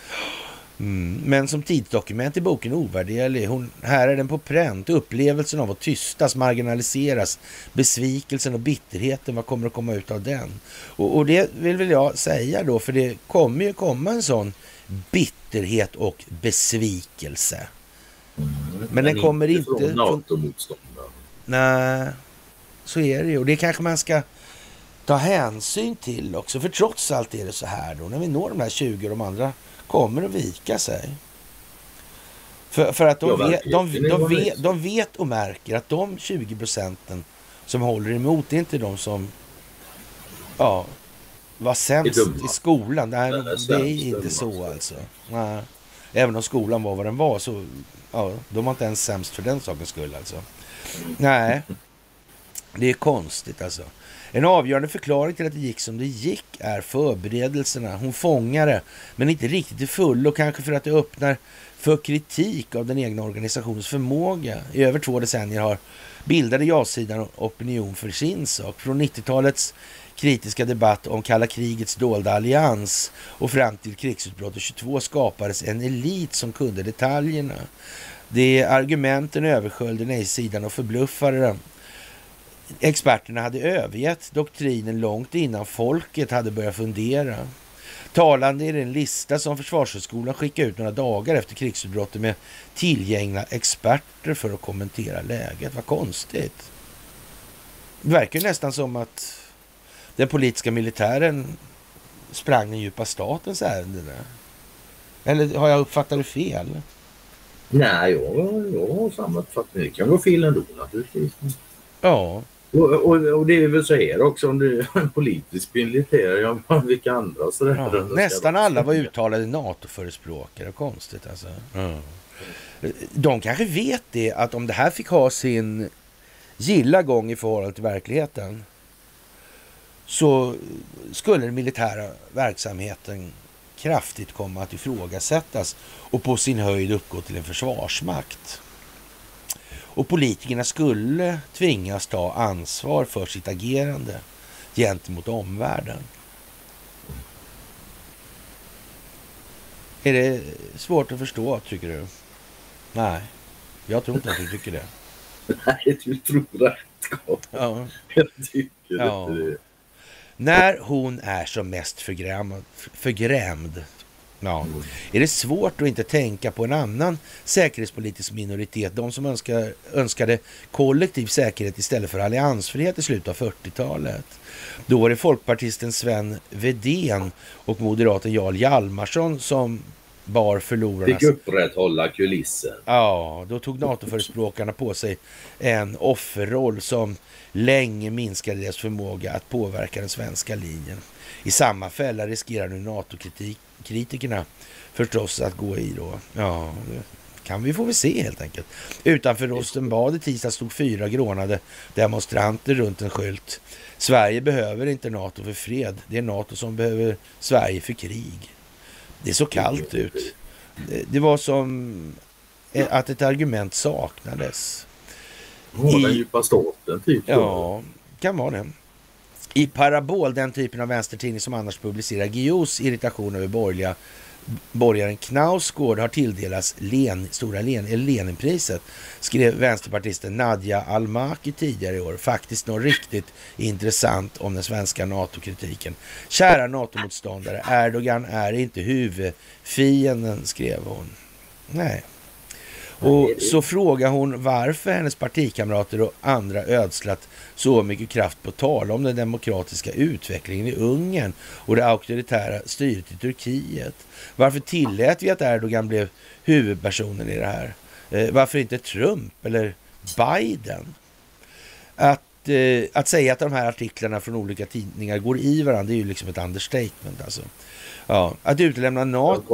Men som tidsdokument i boken ovärderlig. Här är den på pränt. Upplevelsen av att tystas, marginaliseras, besvikelsen och bitterheten, vad kommer att komma ut av den? Och det vill väl jag säga då, för det kommer ju komma en sån bitterhet och besvikelse. Men den kommer inte
från NATO-motståndare.
Nej, så är det ju. Och det kanske man ska ta hänsyn till också. För trots allt är det så här då, när vi når de här 20 och de andra kommer att vika sig. För att de vet och märker att de 20% som håller emot, det är inte de som var sämst i skolan. Nej, det är inte så alltså. Nej. Även om skolan var vad den var, så de var inte ens sämst för den sakens skull alltså. Nej. Det är konstigt alltså. En avgörande förklaring till att det gick som det gick är förberedelserna. Hon fångar det, men inte riktigt till full, och kanske för att det öppnar för kritik av den egna organisationens förmåga. I över 2 decennier har bildade ja-sidan opinion för sin sak. Från 90-talets kritiska debatt om kalla krigets dolda allians och fram till krigsutbrottet 22 skapades en elit som kunde detaljerna. De argumenten översköljde nej-sidan och förbluffade dem. Experterna hade övergett doktrinen långt innan folket hade börjat fundera. Talande är en lista som Försvarshögskolan skickade ut några dagar efter krigsutbrottet med tillgängliga experter för att kommentera läget. Vad konstigt. Det verkar nästan som att den politiska militären sprang den djupa statens ärenden. Eller har jag uppfattat det fel?
Nej, jag har samma uppfattning. Det kan gå fel ändå naturligtvis.
Ja.
Och det är väl så här också, om det är en politisk militär, ja, vilka andra sådär.
Ja, nästan alla var uttalade NATO-förespråkare. Konstigt alltså. Ja. De kanske vet det, att om det här fick ha sin gilla gång i förhållande till verkligheten, så skulle den militära verksamheten kraftigt komma att ifrågasättas och på sin höjd uppgå till en försvarsmakt. Och politikerna skulle tvingas ta ansvar för sitt agerande gentemot omvärlden. Är det svårt att förstå, tycker du? Nej, jag tror inte att du tycker det.
Nej, du tror rätt.
Ja.
Jag tycker det.
När hon är som mest förgrämd, är det svårt att inte tänka på en annan säkerhetspolitisk minoritet, de som önskade kollektiv säkerhet istället för alliansfrihet i slutet av 40-talet. Då var det folkpartisten Sven Wedén och moderaten Jarl Hjalmarsson som bar förlorarnas...
Fick upprätthålla kulissen.
Ja, då tog NATO-förespråkarna på sig en offerroll som länge minskade deras förmåga att påverka den svenska linjen. I samma fälla riskerar nu NATO-kritikerna förstås att gå i då. Ja, kan vi få väl se helt enkelt. Utanför Rosenbad i tisdag stod 4 grånade demonstranter runt en skylt. Sverige behöver inte NATO för fred. Det är NATO som behöver Sverige för krig. Det är så kallt ut. Det var som att ett argument saknades.
Den djupa staten typ.
Ja, kan vara det. I Parabol, den typen av vänstertidning som annars publicerar Guillous irritation över borgaren Knausgård har tilldelats Leninpriset, skrev vänsterpartisten Nadia Almaki tidigare i år. Faktiskt något riktigt intressant om den svenska NATO-kritiken. Kära NATO-motståndare, Erdogan är inte huvudfienden, skrev hon. Nej. Och så frågar hon varför hennes partikamrater och andra ödslat så mycket kraft på att tala om den demokratiska utvecklingen i Ungern och det auktoritära styret i Turkiet. Varför tillät vi att Erdogan blev huvudpersonen i det här? Varför inte Trump eller Biden? Att säga att de här artiklarna från olika tidningar går i varandra är ju liksom ett understatement alltså. Ja, att utelämna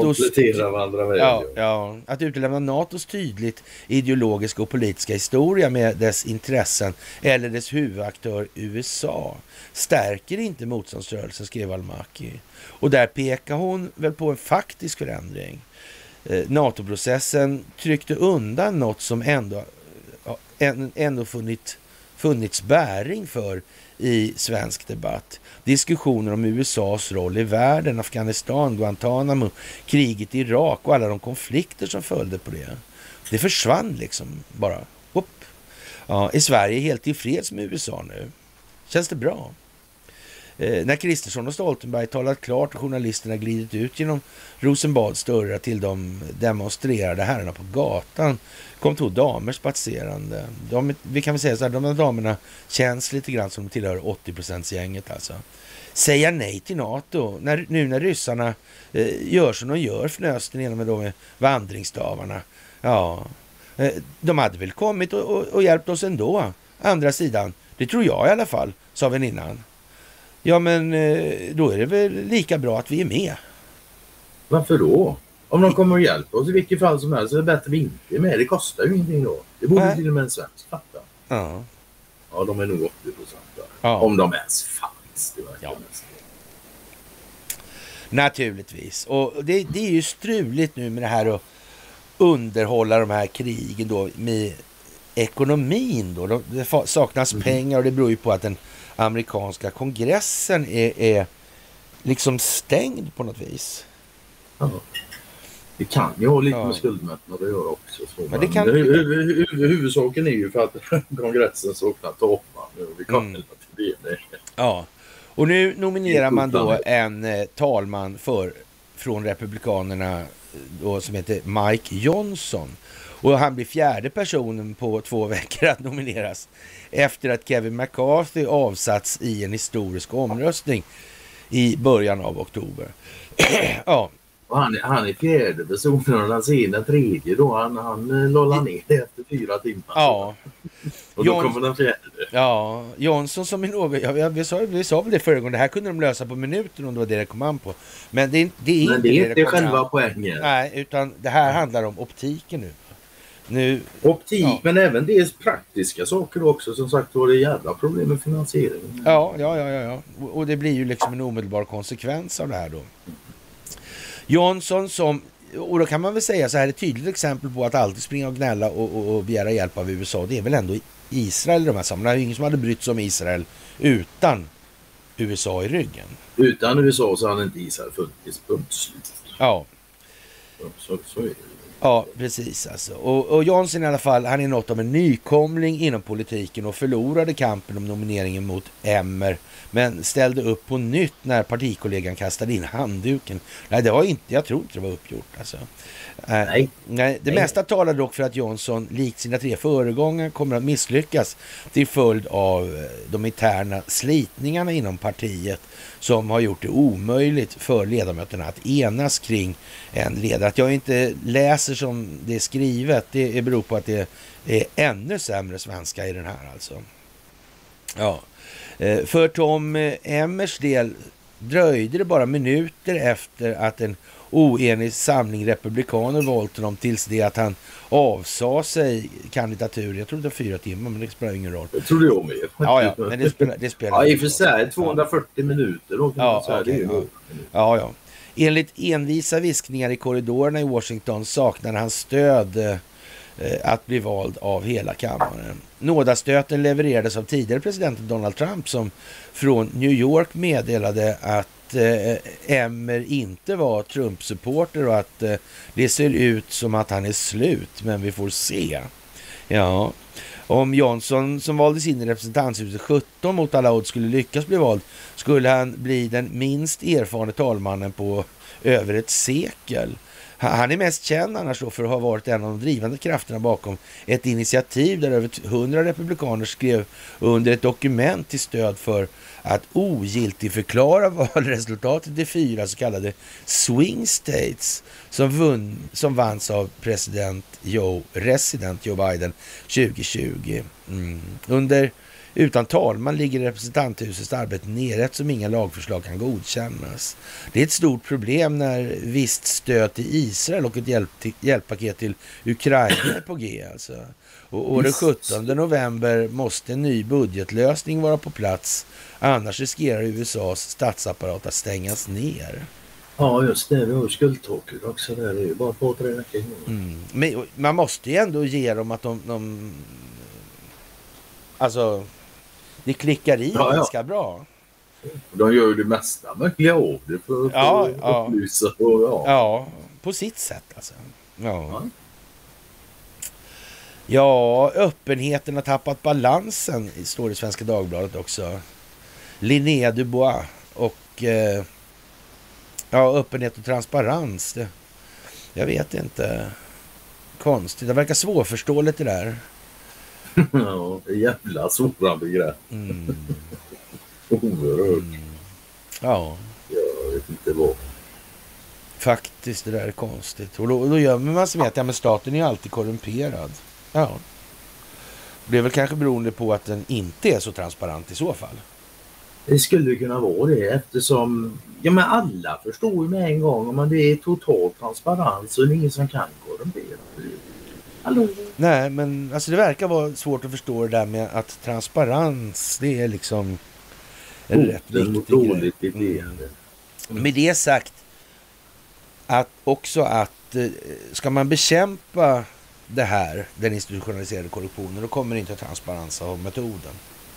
NATOs tydligt ideologiska och politiska historia med dess intressen eller dess huvudaktör USA stärker inte motståndsrörelsen, skrev Almaki. Och där pekar hon väl på en faktisk förändring. NATO-processen tryckte undan något som ändå funnits bäring för i svensk debatt. Diskussioner om USAs roll i världen, Afghanistan, Guantanamo, kriget i Irak och alla de konflikter som följde på det. Det försvann liksom bara. Upp. Ja, är Sverige helt tillfreds med USA nu? Känns det bra? När Kristersson och Stoltenberg talat klart och journalisterna glidit ut genom Rosenbads dörrar till de demonstrerade herrarna på gatan kom 2 damer spatserande. Vi kan väl säga så här, de här damerna känns lite grann som de tillhör 80%-gänget alltså. Säga nej till NATO nu när ryssarna gör som de gör fnösten genom med vandringsstavarna. Ja, de hade väl kommit och hjälpt oss ändå. Andra sidan, det tror jag i alla fall, sa väninnan. Ja, men då är det väl lika bra att vi är med.
Varför då? Om de kommer och hjälper oss i vilket fall som helst så är det bättre att vi inte är med. Det kostar ju ingenting då. Det borde till och med en svensk fatta.
Ja.
Ja, de är nog 80% där.
Ja.
Om de ens fanns. Det
ja. Naturligtvis. Och det är ju struligt nu med det här att underhålla de här krigen då med ekonomin då. Det saknas pengar och det beror ju på att den amerikanska kongressen är liksom stängd på något vis.
Ja. Det kan ju ha lite med skuldmättnad att göra också.
Men det kan...
huvudsaken är ju för att kongressen saknar talman. Vi kan inte till det.
Ja, och nu nominerar man då en talman från Republikanerna då, som heter Mike Johnson. Och han blir fjärde personen på 2 veckor att nomineras efter att Kevin McCarthy avsatts i en historisk omröstning i början av oktober. Ja.
Och han är fjärde personen och den sena tredje då. Han lollar ner det efter 4 timmar.
Ja.
Och då kommer den fjärde.
Ja, Johnson som i något... Ja, vi sa väl det förra gången. Det här kunde de lösa på minuten om det var det kom an på. Men det är
inte själva poängen.
Nej, utan det här handlar om optiken nu.
Optik, ja. Men även det praktiska saker också. Som sagt var det jävla problem med finansieringen.
Ja. Och det blir ju liksom en omedelbar konsekvens av det här då. Johnson som, och då kan man väl säga så här, ett tydligt exempel på att alltid springa och gnälla och begära hjälp av USA, det är väl ändå Israel i de här sammanhangen. Det är ingen som hade brytt sig om Israel utan USA i ryggen.
Utan USA så hade inte Israel funnits, punkt slut.
Ja.
Så är det.
Ja, precis alltså. Och Johnson i alla fall, han är något av en nykomling inom politiken och förlorade kampen om nomineringen mot Emmer, men ställde upp på nytt när partikollegan kastade in handduken. Nej, det var inte, jag tror inte det var uppgjort alltså. Nej, det mesta talar dock för att Johnson, likt sina 3 föregångare, kommer att misslyckas till följd av de interna slitningarna inom partiet som har gjort det omöjligt för ledamöterna att enas kring en ledare. Att jag inte läser som det är skrivet, det beror på att det är ännu sämre svenska i den här alltså. Ja. För Tom Emmers del dröjde det bara minuter efter att en oenig samling republikaner valt honom tills det att han avsade sig kandidatur. Jag tror det var 4 timmar, men det spelar ingen roll.
Jag tror det är med.
Ja, men det spelar
i och för sig 240 minuter då kan man säga.
Okay, ja. Enligt envisa viskningar i korridorerna i Washington saknade han stöd att bli vald av hela kammaren. Nådastöten levererades av tidigare presidenten Donald Trump som från New York meddelade att Emmer inte var Trump-supporter och att det ser ut som att han är slut, men vi får se. Ja, om Johnson som valdes in i representanthuset 17 mot alla odds skulle lyckas bli vald skulle han bli den minst erfarna talmannen på över ett sekel. Han är mest känd annars då för att ha varit en av de drivande krafterna bakom ett initiativ där över 100 republikaner skrev under ett dokument till stöd för att ogiltigförklara valresultatet i 4 så kallade swing states som vanns av president Joe Biden 2020. Utan talman ligger representanthusets arbete nere eftersom inga lagförslag kan godkännas. Det är ett stort problem när visst stöd till Israel och ett hjälppaket till Ukraina är på G. Alltså. Och den 17 november måste en ny budgetlösning vara på plats. Annars riskerar USAs statsapparat att stängas ner.
Ja, just det. Vi har skuldtaket också. Det är ju bara 2-3 veckor.
Men man måste ju ändå ge dem att de alltså, det klickar i ganska bra.
De gör ju det mesta möjliga av det för att upplysa.
Ja, på sitt sätt alltså. Ja, öppenheten har tappat balansen, står det i Svenska Dagbladet också. Linnea Dubois och öppenhet och transparens. Jag vet inte. Konstigt. Det verkar svårförståeligt det där.
Ja, jävla svåra begrepp. Oerhört.
Ja.
Jag vet inte vad.
Faktiskt, det där är konstigt. Och då gör man som vet, men staten är ju alltid korrumperad. Ja. Det är väl kanske beroende på att den inte är så transparent i så fall.
Det skulle kunna vara det eftersom men alla förstår ju med en gång om det är total transparens så är det ingen som kan korrumpera. Hallå?
Nej, men alltså det verkar vara svårt att förstå det där med att transparens, det är liksom en rätt viktig
dåligt
grej.
beteende.
Med det sagt att ska man bekämpa det här, den institutionaliserade korruptionen, då kommer inte transparens av metoden.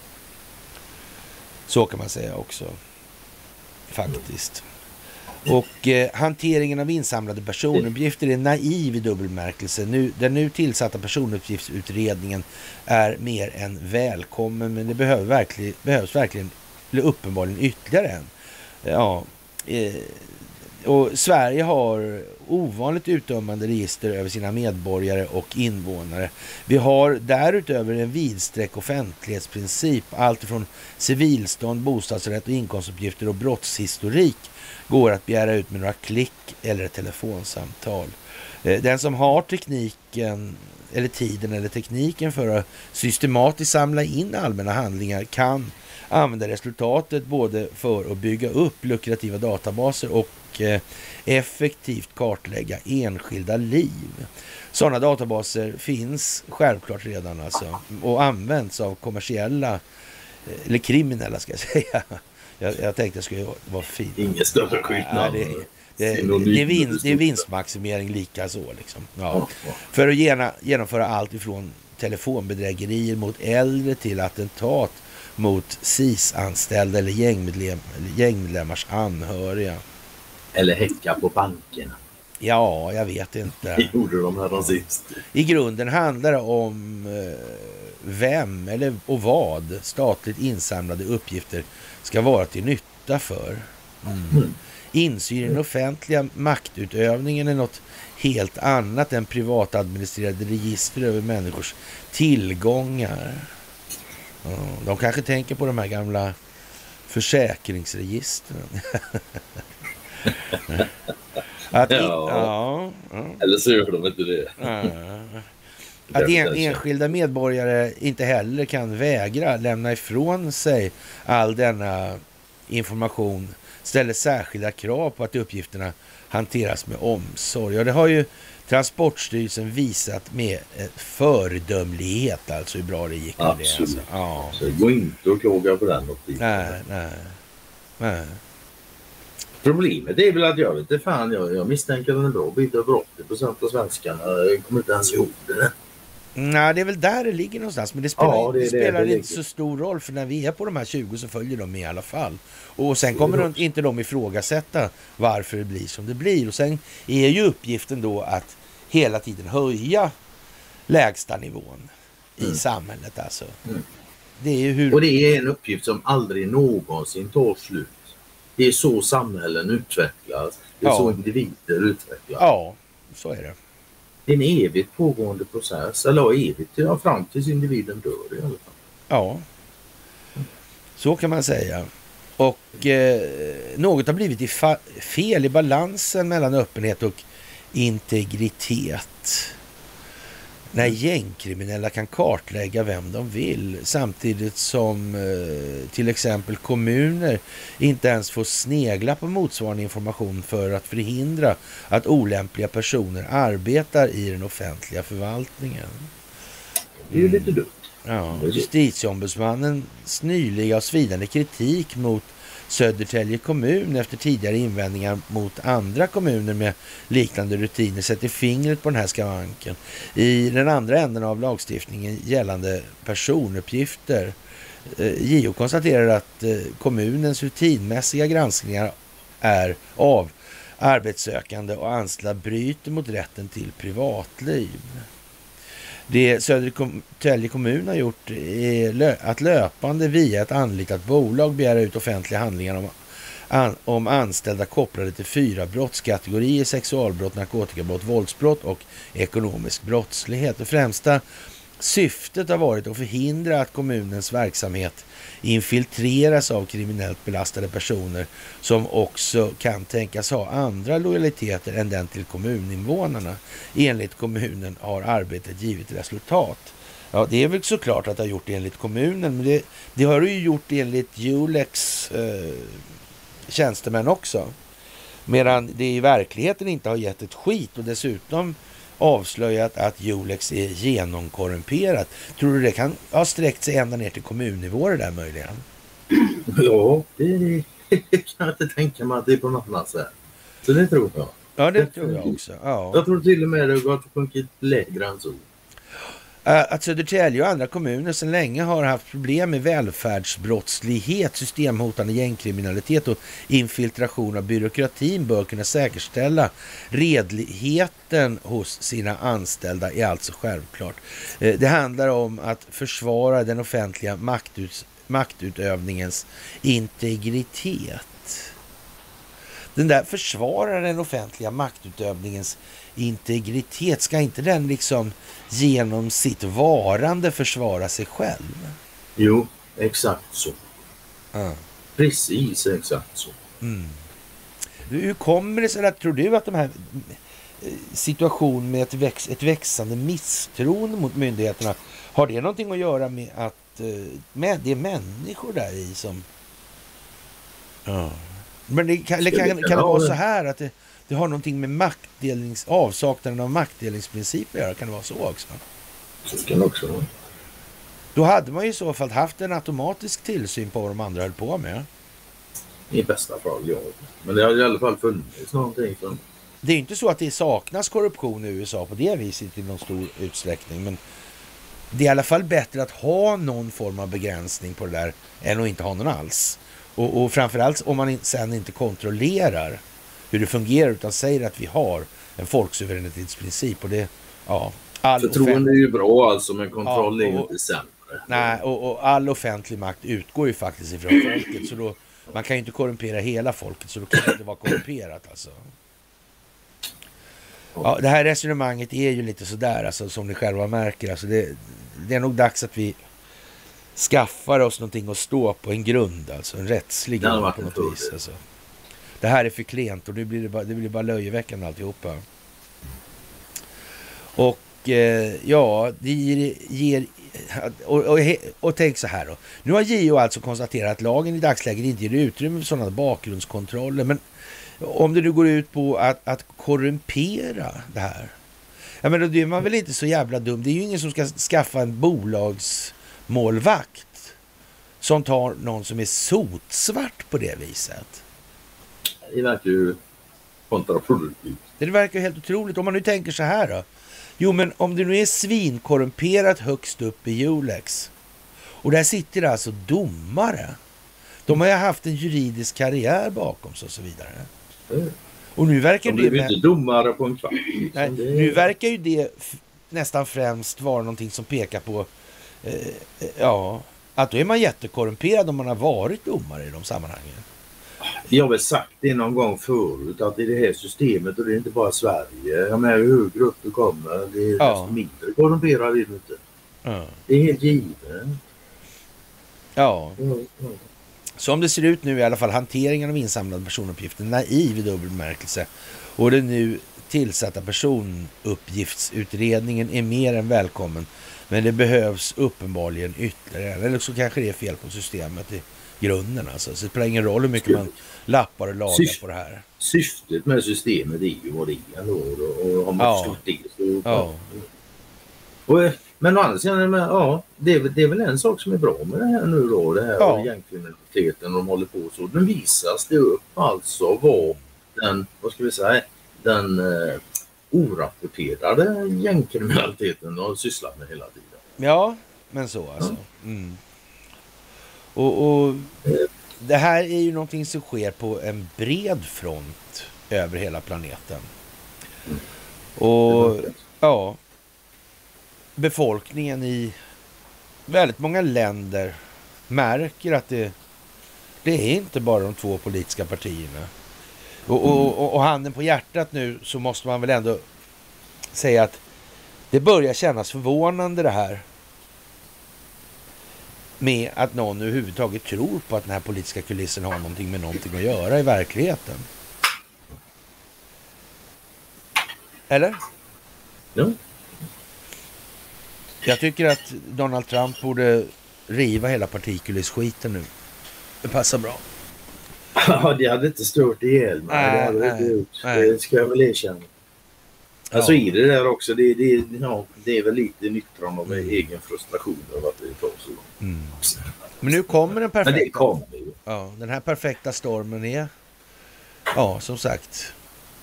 Så kan man säga också. Faktiskt. Och hanteringen av insamlade personuppgifter är naiv i dubbelmärkelse. Den nu tillsatta personuppgiftsutredningen är mer än välkommen, men det behövs verkligen uppenbarligen ytterligare en. Ja, och Sverige har ovanligt uttömmande register över sina medborgare och invånare. Vi har därutöver en vidsträck offentlighetsprincip. Allt från civilstånd, bostadsrätt och inkomstuppgifter och brottshistorik går att begära ut med några klick eller ett telefonsamtal. Den som har tekniken eller tiden eller tekniken för att systematiskt samla in allmänna handlingar kan använda resultatet både för att bygga upp lukrativa databaser och effektivt kartlägga enskilda liv. Sådana databaser finns självklart redan alltså och används av kommersiella eller kriminella ska jag säga. Jag tänkte det skulle vara fint.
Ingen större skillnad.
Det är vinstmaximering lika så liksom. Ja. För att genomföra allt ifrån telefonbedrägerier mot äldre till attentat mot SIS-anställda eller gängmedlemmars anhöriga.
Eller häcka på bankerna.
Ja, jag vet inte.
Det gjorde de här sist.
I grunden handlar det om vem eller och vad statligt insamlade uppgifter ska vara till nytta för. Insyn i den offentliga maktutövningen är något helt annat än privatadministrerade register över människors tillgångar. De kanske tänker på de här gamla försäkringsregistren.
Eller så gör de inte det.
Att enskilda medborgare inte heller kan vägra lämna ifrån sig all denna information ställer särskilda krav på att uppgifterna hanteras med omsorg. Och det har ju Transportstyrelsen visat med föredömlighet, alltså hur bra det gick med det. Alltså. Ja.
Så det går inte att klaga på den uppgiften.
Nej.
Problemet är väl att jag misstänker att en bra bit över 80% av svenskarna kommer inte ens ihåg det.
Nej, det är väl där det ligger någonstans. Men det spelar inte så stor roll, för när vi är på de här 20 så följer de i alla fall. Och sen kommer inte de ifrågasätta varför det blir som det blir. Och sen är ju uppgiften då att hela tiden höja lägsta nivån i samhället. Alltså. Det är ju
Och det är en uppgift som aldrig någonsin tar slut. Det är så samhällen utvecklas. Det är så individer utvecklas.
Ja, så är det.
Det är en evigt pågående process. Eller evigt, fram tills individen dör i alla fall.
Ja, så kan man säga. Och något har blivit fel i balansen mellan öppenhet och integritet. När gängkriminella kan kartlägga vem de vill, samtidigt som till exempel kommuner inte ens får snegla på motsvarande information för att förhindra att olämpliga personer arbetar i den offentliga förvaltningen.
Det är ju lite dumt.
Ja, Justitieombudsmannens nyliga och svidande kritik mot Södertälje kommun efter tidigare invändningar mot andra kommuner med liknande rutiner sätter fingret på den här skavanken. I den andra änden av lagstiftningen gällande personuppgifter JO konstaterar att kommunens rutinmässiga granskningar är av arbetssökande och anställda bryter mot rätten till privatliv. Det Södertälje kommun har gjort är att löpande via ett anlitat bolag begära ut offentliga handlingar om anställda kopplade till 4 brottskategorier: sexualbrott, narkotikabrott, våldsbrott och ekonomisk brottslighet. Det främsta syftet har varit att förhindra att kommunens verksamhet infiltreras av kriminellt belastade personer som också kan tänkas ha andra lojaliteter än den till kommuninvånarna. Enligt kommunen har arbetet givit resultat. Ja, det är väl såklart att det har gjort det enligt kommunen, men det har det ju gjort enligt Julex tjänstemän också. Medan det i verkligheten inte har gett ett skit, och dessutom avslöjat att Julex är genomkorrumperat. Tror du det kan ha sträckt sig ända ner till kommunnivå det där möjligen?
Ja, det kan jag inte tänka mig att det är på något annat sätt. Så det tror jag.
Ja, det tror jag också. Ja.
Jag tror till och med det har gått sjunkit lägre än så.
Att Södertälje och andra kommuner sedan länge har haft problem med välfärdsbrottslighet, systemhotande gängkriminalitet och infiltration av byråkratin bör kunna säkerställa redligheten hos sina anställda är alltså självklart. Det handlar om att försvara den offentliga maktutövningens integritet. Den där försvarar den offentliga maktutövningens integritet. Ska inte den liksom genom sitt varande försvara sig själv?
Jo, exakt så. Precis exakt så.
Hur kommer det sig att, tror du att de här situationen med ett växande misstroende mot myndigheterna, har det någonting att göra med att det är människor där i som... Men det kan det vara så här att det har någonting med avsaknaden av maktdelningsprinciper att göra? Kan det vara så också?
Så kan det också vara.
Då hade man ju i så fall haft en automatisk tillsyn på vad de andra höll på med.
I bästa fall, ja. Men det har i alla fall funnits någonting som...
Det är inte så att det saknas korruption i USA på det viset i någon stor utsträckning, men det är i alla fall bättre att ha någon form av begränsning på det där än att inte ha någon alls. Och framförallt om man sen inte kontrollerar hur det fungerar utan säger att vi har en folksuveränitetsprincip och det, ja.
Förtroende är ju bra alltså, men kontroll är ju inte sämre.
Nej, och all offentlig makt utgår ju faktiskt ifrån folket, så då, man kan ju inte korrumpera hela folket, så då kan det inte vara korrumperat alltså. Ja, det här resonemanget är ju lite sådär alltså, som ni själva märker. Alltså det är nog dags att vi skaffar oss någonting att stå på, en grund, alltså en rättslig grund på något vis. Alltså. Det här är för klent och det blir bara löjeväckande alltihopa. Och ja, det ger... Och tänk så här då. Nu har JO alltså konstaterat att lagen i dagsläget inte ger utrymme för sådana bakgrundskontroller, men om det nu går ut på att korrumpera det här, ja, men då är man väl inte så jävla dum. Det är ju ingen som ska skaffa en bolagsmålvakt som tar någon som är sotsvart på det viset.
Det verkar ju kontraproduktivt.
Det verkar helt otroligt. Om man nu tänker så här då. Jo, men om det nu är svinkorrumperat högst upp i Julex och där sitter alltså domare. De har ju haft en juridisk karriär bakom sig och så vidare. Och nu verkar
det inte domare på en kvart.
Nej, nu verkar ju det nästan främst vara någonting som pekar på att då är man jättekorrumperad om man har varit domare i de sammanhangen.
Jag har väl sagt det någon gång förut att i det här systemet, och det är inte bara Sverige, jag menar hur högre upp du kommer, det är desto mindre korrumperad är du inte. Det är helt givet.
Ja. Som det ser ut nu i alla fall, hanteringen av insamlade personuppgifter naiv i dubbel bemärkelse. Och den nu tillsatta personuppgiftsutredningen är mer än välkommen. Men det behövs uppenbarligen ytterligare. Eller så kanske det är fel på systemet i grunden. Alltså. Så det spelar ingen roll hur mycket man lappar och lagar på det här.
Syftet med systemet är ju vad det är. Och om man förstår det så... Men å andra sidan, det är väl en sak som är bra med det här nu då, det här gängkriminaliteten de håller på så. Den visas det upp alltså vad den, vad ska vi säga, den orapporterade gängkriminaliteten har sysslat med hela tiden.
Ja, men så alltså. Och det här är ju någonting som sker på en bred front över hela planeten. Och befolkningen i väldigt många länder märker att det är inte bara de två politiska partierna. Och handen på hjärtat nu så måste man väl ändå säga att det börjar kännas förvånande det här med att någon överhuvudtaget tror på att den här politiska kulissen har någonting med någonting att göra i verkligheten. Eller?
Ja.
Jag tycker att Donald Trump borde riva hela partikulisskiten nu. Det passar bra.
Ja, det hade inte stört ihjäl mig. Det hade inte gjort. Det ska jag väl erkänna. Alltså i det där också, det är väl lite nyttran av egen frustration över att det tar så långt.
Men nu kommer den perfekta.
Men det kommer ju.
Ja, den här perfekta stormen är, som sagt,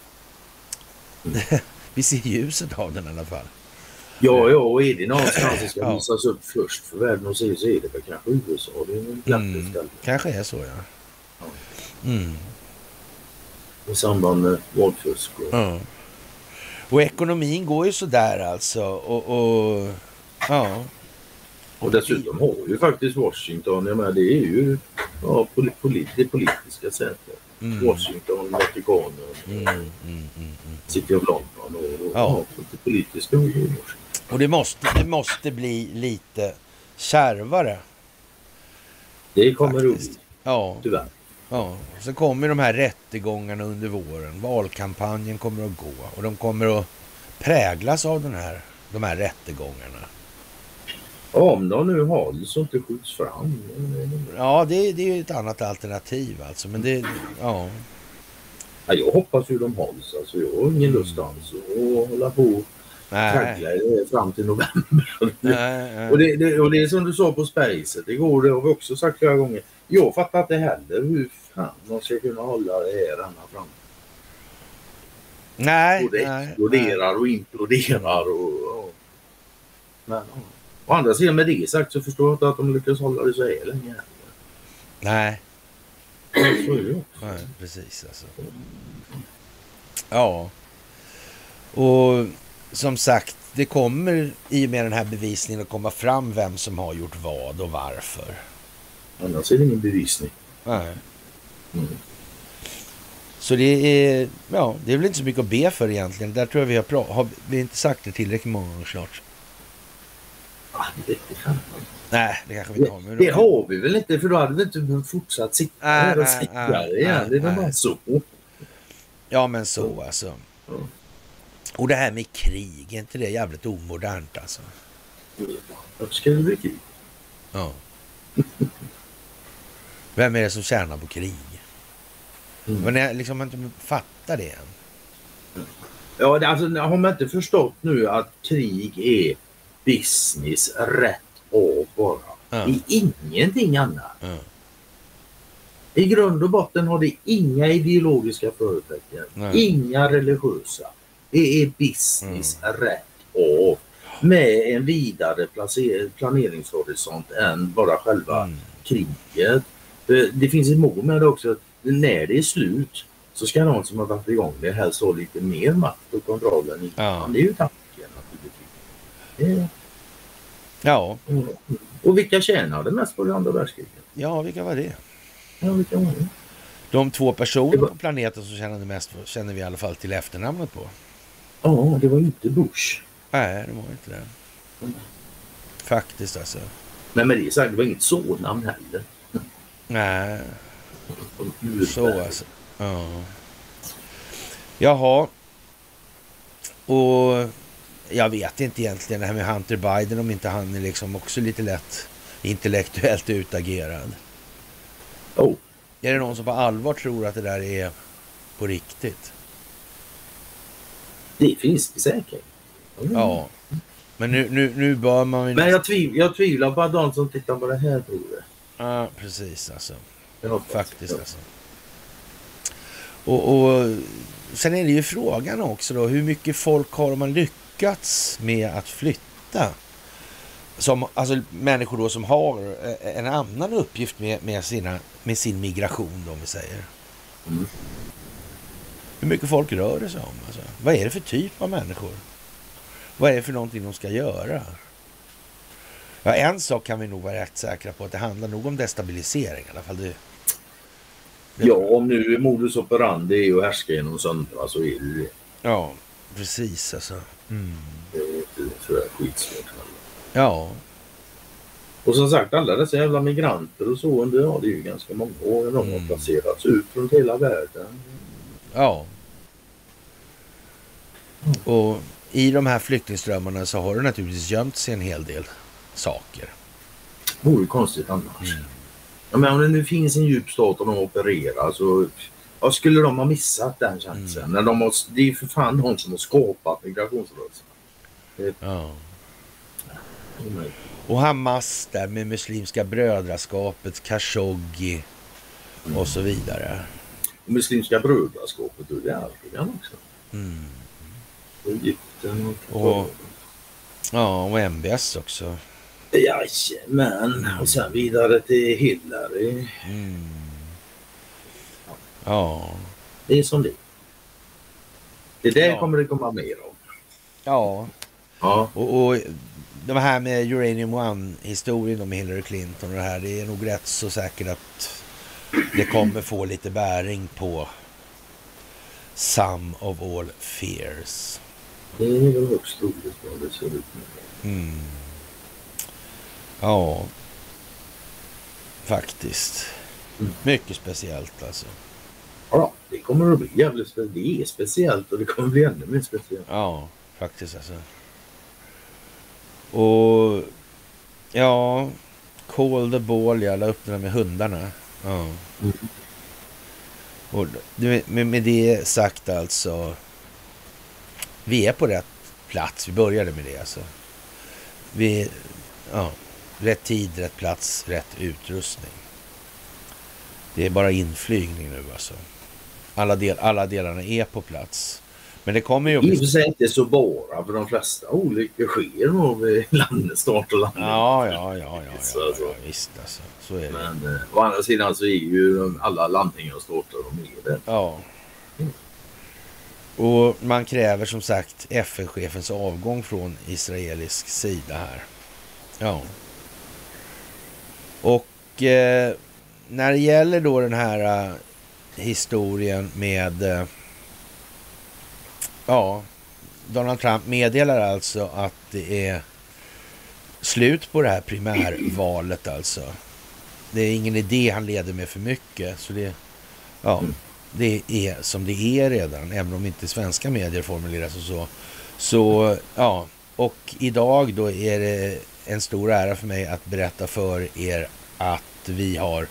vi ser ljuset av den i alla fall.
Ja, och är det någonstans som ska visas upp först för världen och se, så är det väl kanske USA. Det är en
kanske är så, ja.
I samband med valfusk.
Och ekonomin går ju sådär alltså.
Och dessutom har ju faktiskt Washington, jag menar, det är ju det politiska sättet. Washington, Vatikanen, City of London och det politiska Washington.
Och det måste bli lite kärvare.
Det kommer att bli. Tyvärr.
Ja, så kommer de här rättegångarna under våren. Valkampanjen kommer att gå och de kommer att präglas av de här rättegångarna.
Om de nu hålls och inte skjuts fram.
Ja, det är ju ett annat alternativ alltså. Men det,
ja, jag hoppas ju de hålls. Alltså, jag har ingen lust alls att hålla på traggla fram till november. Nej. Och det är som du sa på Spacet igår, det har vi också sagt flera gånger. Jag fattar inte heller hur fan de ska kunna hålla det här ända fram.
Nej.
Och det exploderar och imploderar och men, å andra sidan med det sagt så förstår jag inte att de lyckas hålla det så här länge.
Nej.
Så är det också.
Nej, precis alltså. Ja. Och som sagt, det kommer i och med den här bevisningen att komma fram vem som har gjort vad och varför.
Annars är det ingen bevisning.
Nej. Så det är väl inte så mycket att be för egentligen. Där tror jag har vi inte sagt det tillräckligt många gånger snart. Nej, det kanske vi inte har.
Det har vi väl inte, för då hade vi inte fortsatt sitta här och sitta igen. Det är bara så.
Ja, men så alltså. Och det här med krig, är inte det jävligt omodernt alltså?
Varför ska det bli krig?
Ja. Vem är det som tjänar på krig? Men jag liksom inte fattar det än.
Ja, alltså har man inte förstått nu att krig är business rätt av bara. Det är ingenting annat. I grund och botten har det inga ideologiska förutsättningar. Inga religiösa. Det är business rätt av. Med en vidare planeringshorisont än bara själva kriget. Det finns ett mål med det också. När det är slut så ska någon som har varit igång det här så lite mer makt och kontrollen. Det är ju tanken att
Ja.
Och vilka tjänade mest på det andra världskriget?
Ja, vilka var det?
Ja, vilka var det?
De 2 personer på planeten som tjänade mest känner vi i alla fall till efternamnet på.
Ja, det var inte Bush.
Nej, det var inte det. Faktiskt alltså.
Men med det sagt, det var inget så-namn heller.
Nej. Så alltså. Ja. Jaha. Och jag vet inte egentligen det här med Hunter Biden, om inte han är liksom också lite lätt intellektuellt utagerad. Är det någon som på allvar tror att det där är på riktigt?
Det finns det säkert.
Ja. Men nu bör man...
Men jag tvivlar på att de som tittar på det här tror det.
Ja, precis alltså. Faktiskt alltså. Och sen är det ju frågan också då, hur mycket folk har man lyckats med att flytta? Alltså människor då som har en annan uppgift med sin migration då, om vi säger. Hur mycket folk rör det sig om? Alltså? Vad är det för typ av människor? Vad är det för någonting de ska göra? Ja, en sak kan vi nog vara rätt säkra på, att det handlar nog om destabilisering i alla fall.
Ja, om nu modus operandi är att härska genom söndra så är det det.
Ja, precis alltså.
Det är inte så där skitsvårt.
Ja.
Och som sagt, alla dessa jävla migranter och så, det är ju ganska många år. De har placerats ut runt hela världen.
Ja. Och i de här flyktingströmmarna så har det naturligtvis gömt sig en hel del saker.
Det vore konstigt annars. Ja, men om det nu finns en djup stat och de opererar så Vad skulle de ha missat den chansen? När det är ju för fan de som har skapat migrationsrörelsen.
Ja. Och Hamas där med Muslimska brödraskapet, Khashoggi och så vidare.
Muslimska brödraskapet och det är Erdogan också. Egypten
och MBS också.
Jajamän, och sen vidare till Hillary.
Ja.
Det är som det. Det där kommer det komma mer om.
Ja. Och det här med Uranium One-historien om Hillary Clinton och det här, det är nog rätt så säkert att det kommer få lite bäring på Some of all fears.
Det är väl högst troligt vad det ser ut med.
Ja, faktiskt. Mycket speciellt alltså.
Ja, det kommer att bli jävligt speciellt. Det är speciellt och det kommer att bli ännu mer speciellt.
Ja, faktiskt alltså. Och ja, Call the Ball, jag la upp den med hundarna. Ja. Och med det sagt alltså, vi är på rätt plats. Vi började med det alltså. Rätt tid, rätt plats, rätt utrustning. Det är bara inflygning nu alltså. Alla delarna är på plats. Men det kommer ju...
I och för sig inte så bara, för de flesta olyckor sker nog vid start och landning.
Ja, visst alltså. Så är det.
Men å andra sidan så är ju alla landningar och startar de med det.
Ja. Och man kräver som sagt FN-chefens avgång från israelisk sida här. Ja. Och när det gäller då den här historien med Donald Trump meddelar alltså att det är slut på det här primärvalet alltså. Det är ingen idé han leder med för mycket, så det är som det är redan, även om inte svenska medier formuleras och så. Så och idag då är det en stor ära för mig att berätta för er att vi har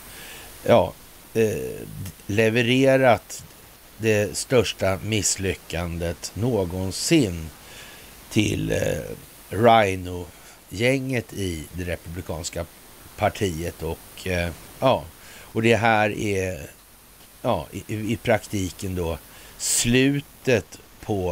levererat det största misslyckandet någonsin till Rhino-gänget i det republikanska partiet. Och det här är i praktiken då slutet på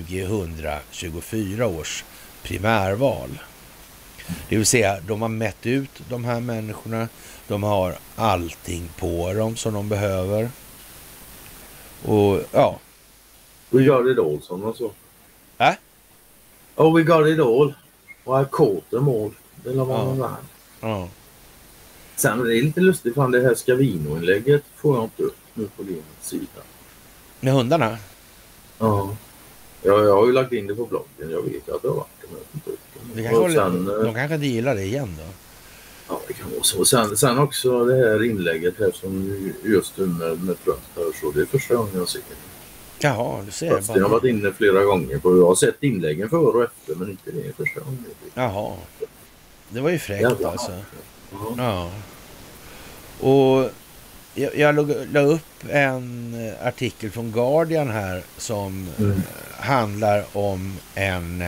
2024 års primärval. Det vill säga, de har mätt ut de här människorna. De har allting på dem som de behöver. Och
We got it all, som de så. Oh, we got it all. Och I caught them all. Det la man värld. Sen är det lite lustigt, fan det här Scavino-inlägget får jag inte upp nu på din sida.
Med hundarna?
Ja. Jag har ju lagt in det på bloggen. Jag vet att det har varit det.
De kanske inte gillar det igen då.
Ja, det kan vara så. Sen också det här inlägget här som just nu med Trump här, så det är första gången jag ser det.
Jaha, du ser.
Jag har varit inne flera gånger på, jag har sett inläggen före och efter, men inte det är första gången.
Jaha. Det var ju fräckt alltså. Ja. Och jag la upp en artikel från Guardian här som handlar om en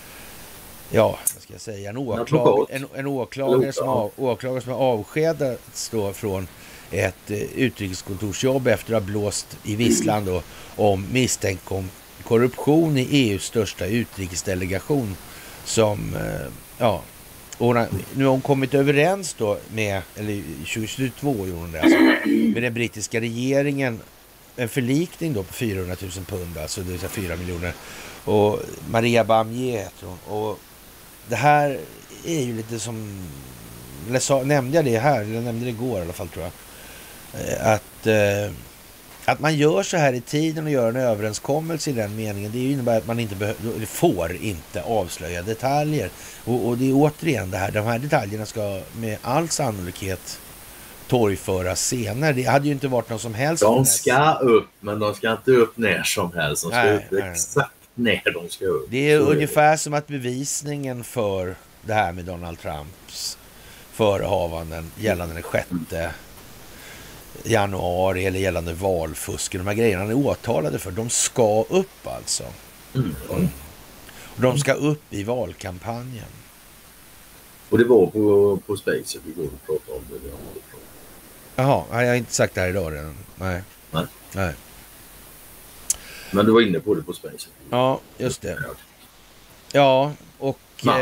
åklagare som har avskedats då från ett utrikeskontorsjobb efter att ha blåst i visslan då om misstänkt korruption i EUs största utrikesdelegation som och nu har hon kommit överens då med, eller 2022 gjorde hon det alltså, med den brittiska regeringen, en förlikning då på 400 000 pund, alltså det är 4 miljoner. Och Maria Bamier heter hon. Och det här är ju lite som, nämnde jag det här, eller nämnde det igår i alla fall tror jag, att man gör så här i tiden och gör en överenskommelse i den meningen, det innebär att man inte får inte avslöja detaljer. Och det är återigen det här, de här detaljerna ska med all sannolikhet torgföras senare. Det hade ju inte varit någon som helst.
De ska upp, men de ska inte upp när som helst. De ska upp exakt när de ska upp.
Det är ungefär som att bevisningen för det här med Donald Trumps förehavanden gällande den 6 januari eller gällande valfusk. De här grejerna han är åtalade för, de ska upp alltså. Och de ska upp i valkampanjen.
Och det var på Spacet vi går och pratar om det.
Jaha, jag har inte sagt det här idag redan. Nej.
Men du var inne på det på Spacet.
Ja, just det. Ja, och...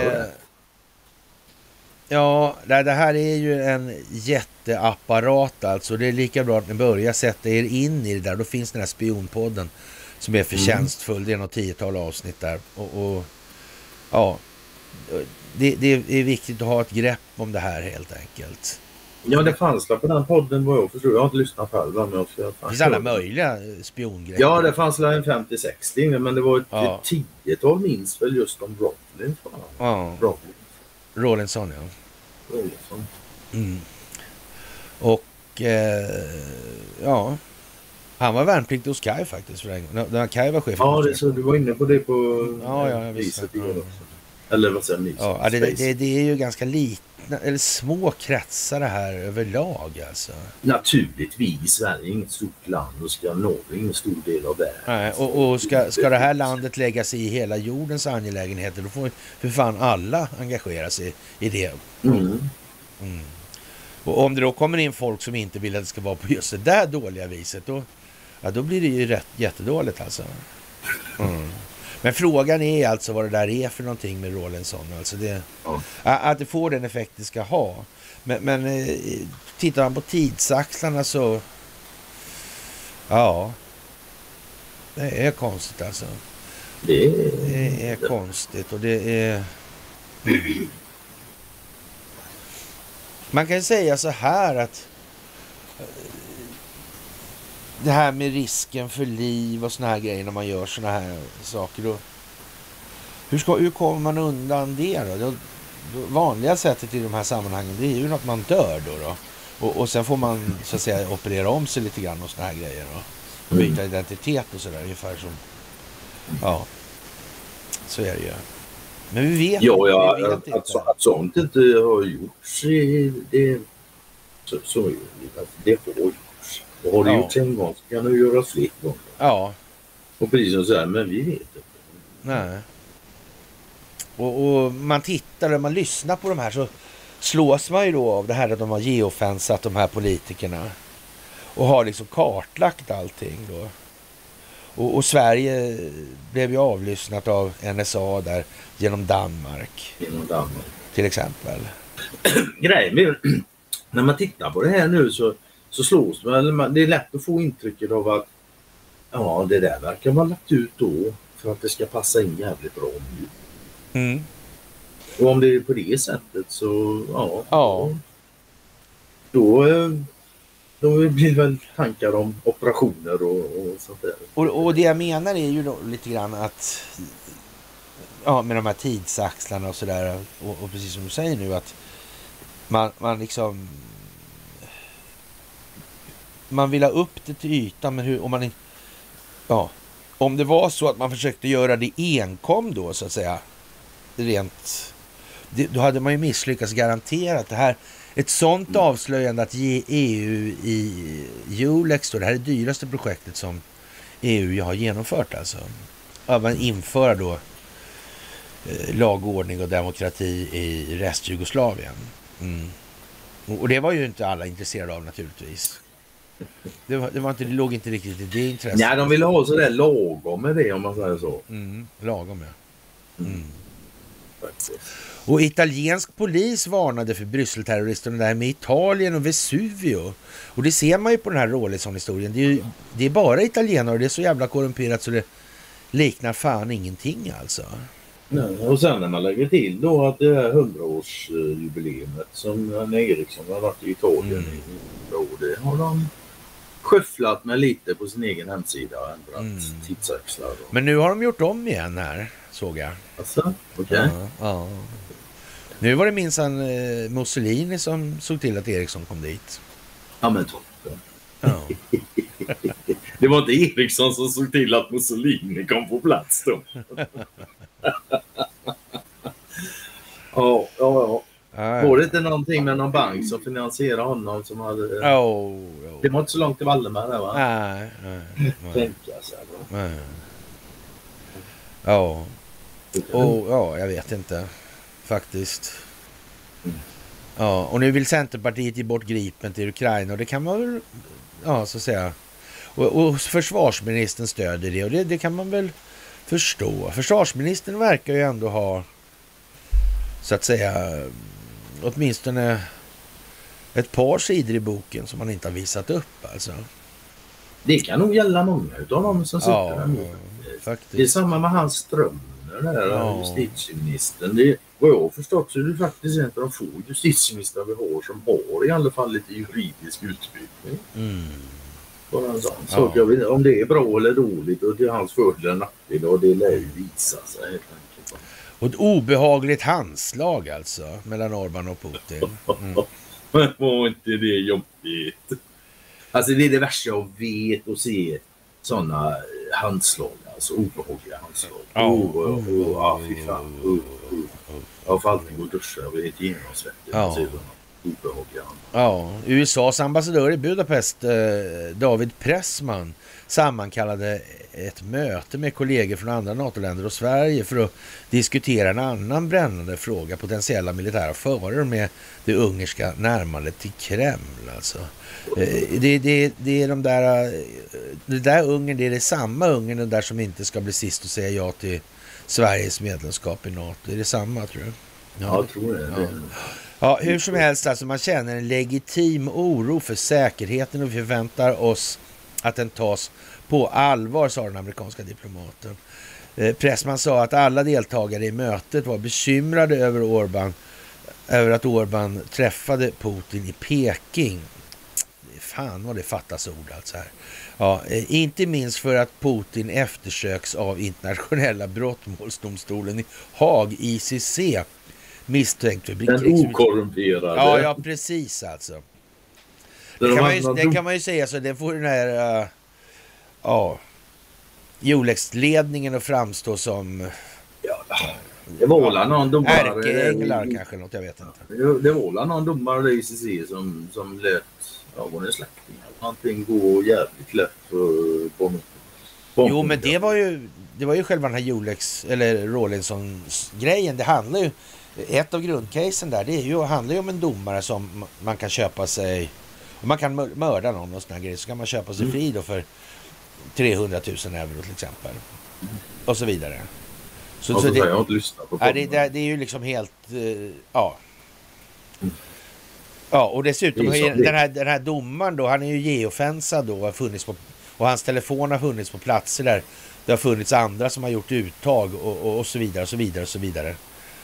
det här är ju en jätteapparat alltså. Det är lika bra att ni börjar sätta er in i det där. Då finns den här spionpodden som är förtjänstfull. Det är något 10-tal avsnitt där. Och ja, det är viktigt att ha ett grepp om det här helt enkelt.
Ja, det fanns på den podden vad jag förstår. Jag har inte lyssnat själv. Men
det finns alla möjliga spiongrejer.
Ja, det fanns en 50-60, men det var ett 10-tal minst väl just om Rollins.
Rawlinson, ja. Och han var värnpliktig hos Kaj faktiskt för en gång. När Kaj var chef.
Ja, det så du var inne på det på
viset.
Eller vad säger ni?
Ja, det är ju ganska litna eller små kretsar det här överlag alltså.
Naturligtvis, Sverige är inget stort land och ska Norge en stor del av det.
Nej, och ska det här landet lägga sig i hela jordens angelägenheter, då får för fan alla engagera sig i det. Och om det då kommer in folk som inte vill att det ska vara på just det där dåliga viset, då blir det ju jättedåligt alltså. Men frågan är alltså vad det där är för någonting med Rawlinson. Alltså att det får den effekt det ska ha. Men tittar man på tidsaxlarna så... Ja, det är konstigt alltså. Det är konstigt och det är... Man kan säga så här att det här med risken för liv och såna här grejer när man gör såna här saker då, hur kommer man undan det då? Vanliga sättet i de här sammanhangen, det är ju att man dör då. Och sen får man så att säga operera om sig lite grann och såna här grejer då. Byta identitet och sådär ungefär som så är det ju. Men vi vet,
att sånt inte har gjorts det får gjorts. Och har det gjorts en gång så kan det göras fler gånger.
Ja.
Och precis som så här, men vi vet inte.
Nej. Och man tittar och man lyssnar på de här så slås man ju då av det här att de har geofensat de här politikerna. Och har liksom kartlagt allting då. Och Sverige blev ju avlyssnat av NSA där genom Danmark. Till exempel.
Grejen när man tittar på det här nu så slås man. Det är lätt att få intrycket av att det där verkar vara lagt ut då för att det ska passa in jävligt bra nu. Och om det är på det sättet så då blir det väl tankar om operationer och sånt där.
Och det jag menar är ju då lite grann att med de här tidsaxlarna och sådär och precis som du säger nu att man liksom man vill ha upp det till ytan, men om det var så att man försökte göra det enkom då så att säga då hade man ju misslyckats garanterat. Det här ett sånt avslöjande att ge EU i Julex då, det här är det dyraste projektet som EU har genomfört alltså. Att man inför då lagordning och demokrati i restjugoslavien. Och det var ju inte alla intresserade av naturligtvis. Det låg inte riktigt i det intresset.
Nej, de ville ha så där lagom med det om man säger så.
Lagom, ja. Och italiensk polis varnade för Brysselterroristerna där med Italien och Vesuvio. Och det ser man ju på den här Rawlinson-historien. Det är bara italienare och det är så jävla korrumperat så det liknar fan ingenting alltså.
Nej, och sen när man lägger till då att det här 100-årsjubileumet som Eriksson har varit i Italien i år, det har de skyfflat med lite på sin egen hemsida och ändrat tidsaxlar.
Men nu har de gjort om igen här, såg jag.
Alltså, okej.
Ja. Nu var det minsann Mussolini som såg till att Eriksson kom dit.
Ja, men toppen. Ja. Det var inte Eriksson som såg till att Mussolini kom på plats då. Ja. Var det inte någonting med någon bank som finansierade honom som hade... Det var inte så långt till Valdemar där, va?
Nej.
Tänka sig.
Ja. Jag vet inte. Faktiskt. Ja, och nu vill Centerpartiet ge bort Gripen till Ukraina och det kan man väl, så att säga. Och försvarsministern stöder det och det kan man väl förstå. Försvarsministern verkar ju ändå ha, så att säga, åtminstone ett par sidor i boken som man inte har visat upp alltså.
Det kan nog gälla många utav dem som sitter där. Faktiskt. Det är samma med hans Strömmer där, justitieministern. Det, vad jag har förstått så är det faktiskt en av de få justitieministrar vi har som har i alla fall lite juridisk utbildning. Bara en sån sak. Jag vet inte om det är bra eller dåligt och till hans fördel eller nackdel och det lär ju visa sig helt enkelt.
Och ett obehagligt handslag alltså mellan Orbán och Putin.
Var inte det jobbigt? Alltså det är det värsta jag vet att se sådana handslag, alltså obehagliga handslag. Fy fan. Jag får alltid gå och duscha, jag vet genomsvettig.
USAs ambassadör i Budapest, David Pressman, sammankallade ett möte med kollegor från andra NATO-länder och Sverige för att diskutera en annan brännande fråga, potentiella militära faror med det ungerska närmandet till Kreml. Alltså. Det är de där, det där Ungern, det är det samma Ungern, den där som inte ska bli sist och säga ja till Sveriges medlemskap i NATO. Är det samma, tror du?
Ja, jag tror det.
Ja, hur som helst, alltså man känner en legitim oro för säkerheten och vi förväntar oss att den tas på allvar, sa den amerikanska diplomaten. Pressman sa att alla deltagare i mötet var bekymrade över att Orbán träffade Putin i Peking. Fan vad det fattas ord alltså här. Ja, inte minst för att Putin eftersöks av internationella brottmålsdomstolen i Haag, ICC, misstänkt för
den okorrumperade.
Ja, precis alltså. Det kan man ju säga, så det får den här Julex-ledningen att framstå som
det var någon domare
ärkeänglar kanske något, jag vet inte.
Det var någon domare i ICC som lät var det släkting. Allting går jävligt lätt på
Jo, men det var ju själva den här Julex eller Rawlinson-grejen. Det handlar ju, ett av grundcasen där, handlar ju om en domare som man kan köpa sig, och man kan mörda någon och såna grejer, så kan man köpa sig fri då för 300 000 euro till exempel. Och så vidare. Så det,
jag har inte lyssnat på
det är ju liksom helt Ja, och dessutom den här domaren då, han är ju geofensad då, har funnits på, och hans telefon har funnits på platser där det har funnits andra som har gjort uttag och så vidare och så vidare och så vidare.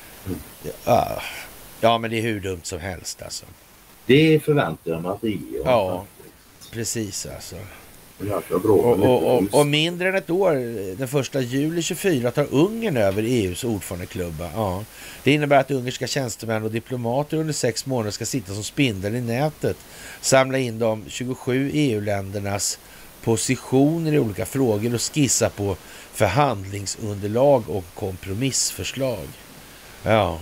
Ja, men det är hur dumt som helst alltså.
Det förväntar jag mig att det är.
Ja, precis alltså. Och mindre än ett år, den 1 juli 24, tar Ungern över EUs ordförandeklubba. Ja. Det innebär att ungerska tjänstemän och diplomater under 6 månader ska sitta som spindel i nätet, samla in de 27 EU-ländernas positioner i olika frågor och skissa på förhandlingsunderlag och kompromissförslag. Ja.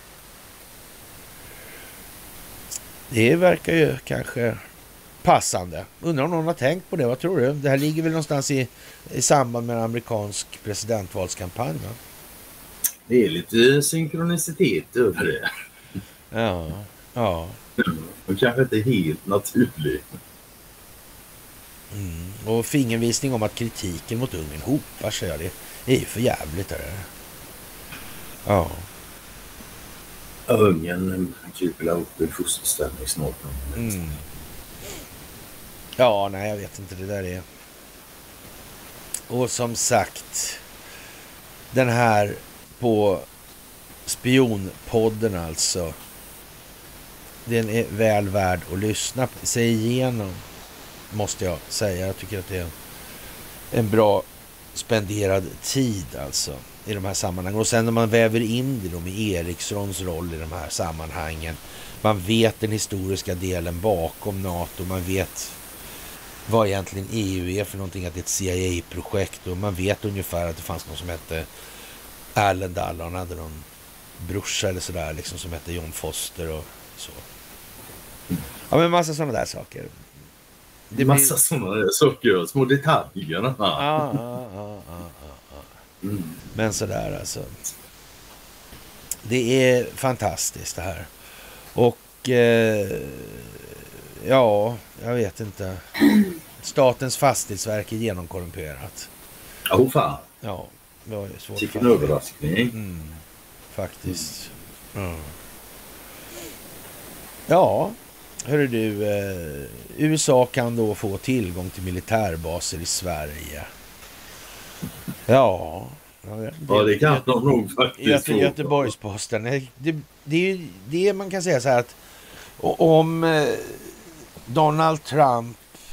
Det verkar ju kanske passande. Undrar om någon har tänkt på det. Vad tror du? Det här ligger väl någonstans i samband med en amerikansk presidentvalskampanj, va?
Det är lite synkronicitet över det.
Ja.
Och kanske inte helt naturligt.
Och fingervisning om att kritiken mot Ungern hopar sig. Det är ju för jävligt det. Ja.
Ungern kryper upp i fosterställning snart.
Ja, nej, jag vet inte, det där är. Och som sagt, den här på Spionpodden alltså, den är väl värd att lyssna sig igenom, måste jag säga. Jag tycker att det är en bra spenderad tid alltså i de här sammanhangen. Och sen när man väver in det då med Erikssons roll i de här sammanhangen, man vet den historiska delen bakom NATO, man vet vad egentligen EU är för någonting, att det är ett CIA-projekt, och man vet ungefär att det fanns någon som hette Allen Dallon, han hade någon brorsa eller sådär liksom, som hette John Foster och så. Ja, men massa sådana där saker.
Det massa sådana där saker, små detaljer.
Ja. Men sådär alltså. Det är fantastiskt det här. Och ja, jag vet inte. Statens fastighetsverk är genomkorrumperat.
Oh, fan.
Ja, det var ju svårt.
Vilken överraskning.
Faktiskt. Ja, hörru du. USA kan då få tillgång till militärbaser i Sverige. Ja,
det kan de nog faktiskt.
Göteborgs-Posten. Det är ju det man kan säga så här att om Donald Trump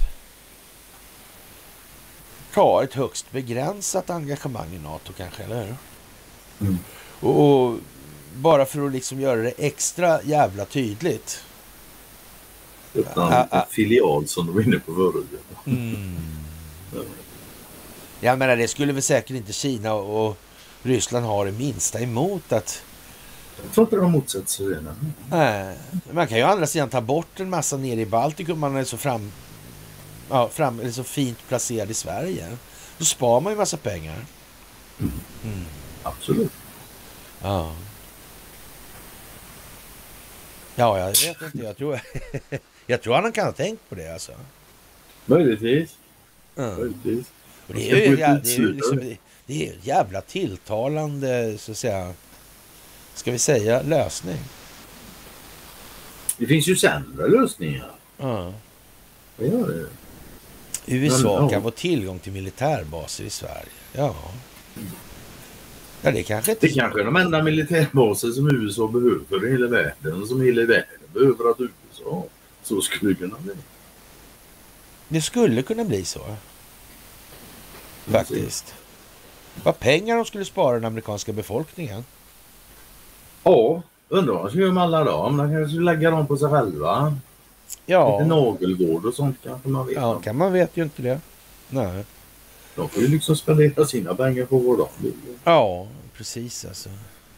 tar ett högst begränsat engagemang i NATO kanske, eller hur? Och bara för att liksom göra det extra jävla tydligt.
En filial som de är inne på förut.
Jag menar, det skulle väl säkert inte Kina och Ryssland ha det minsta emot att...
Jag tror inte de motsätter sig det.
Nej, man kan ju å andra sidan ta bort en massa nere i Baltikum. Man är så eller så fint placerad i Sverige. Då spar man ju massa pengar.
Absolut.
Ja, jag vet inte. Jag tror han kan ha tänkt på det alltså.
Möjligtvis.
Och det är ju en jävla tilltalande, så att säga, ska vi säga, lösning.
Det finns ju sämre lösningar.
Ja.
Vad gör det?
USA kan få tillgång till militärbaser i Sverige. Ja, det kanske inte...
Det kanske är de enda militärbaser som USA behöver för hela världen. Som hela världen behöver att USA. Så skulle det kunna bli.
Det skulle kunna bli så. Faktiskt. Vad pengar de skulle spara den amerikanska befolkningen.
Ja, undrar vad ska göra med alla dem. De kanske skulle lägga dem på sig själva.
Ja.
Lite nagelgård och sånt kanske man vet.
Ja, man vet ju inte det. Nej.
De får ju liksom spendera sina pengar på vad de vill.
Ja, precis alltså.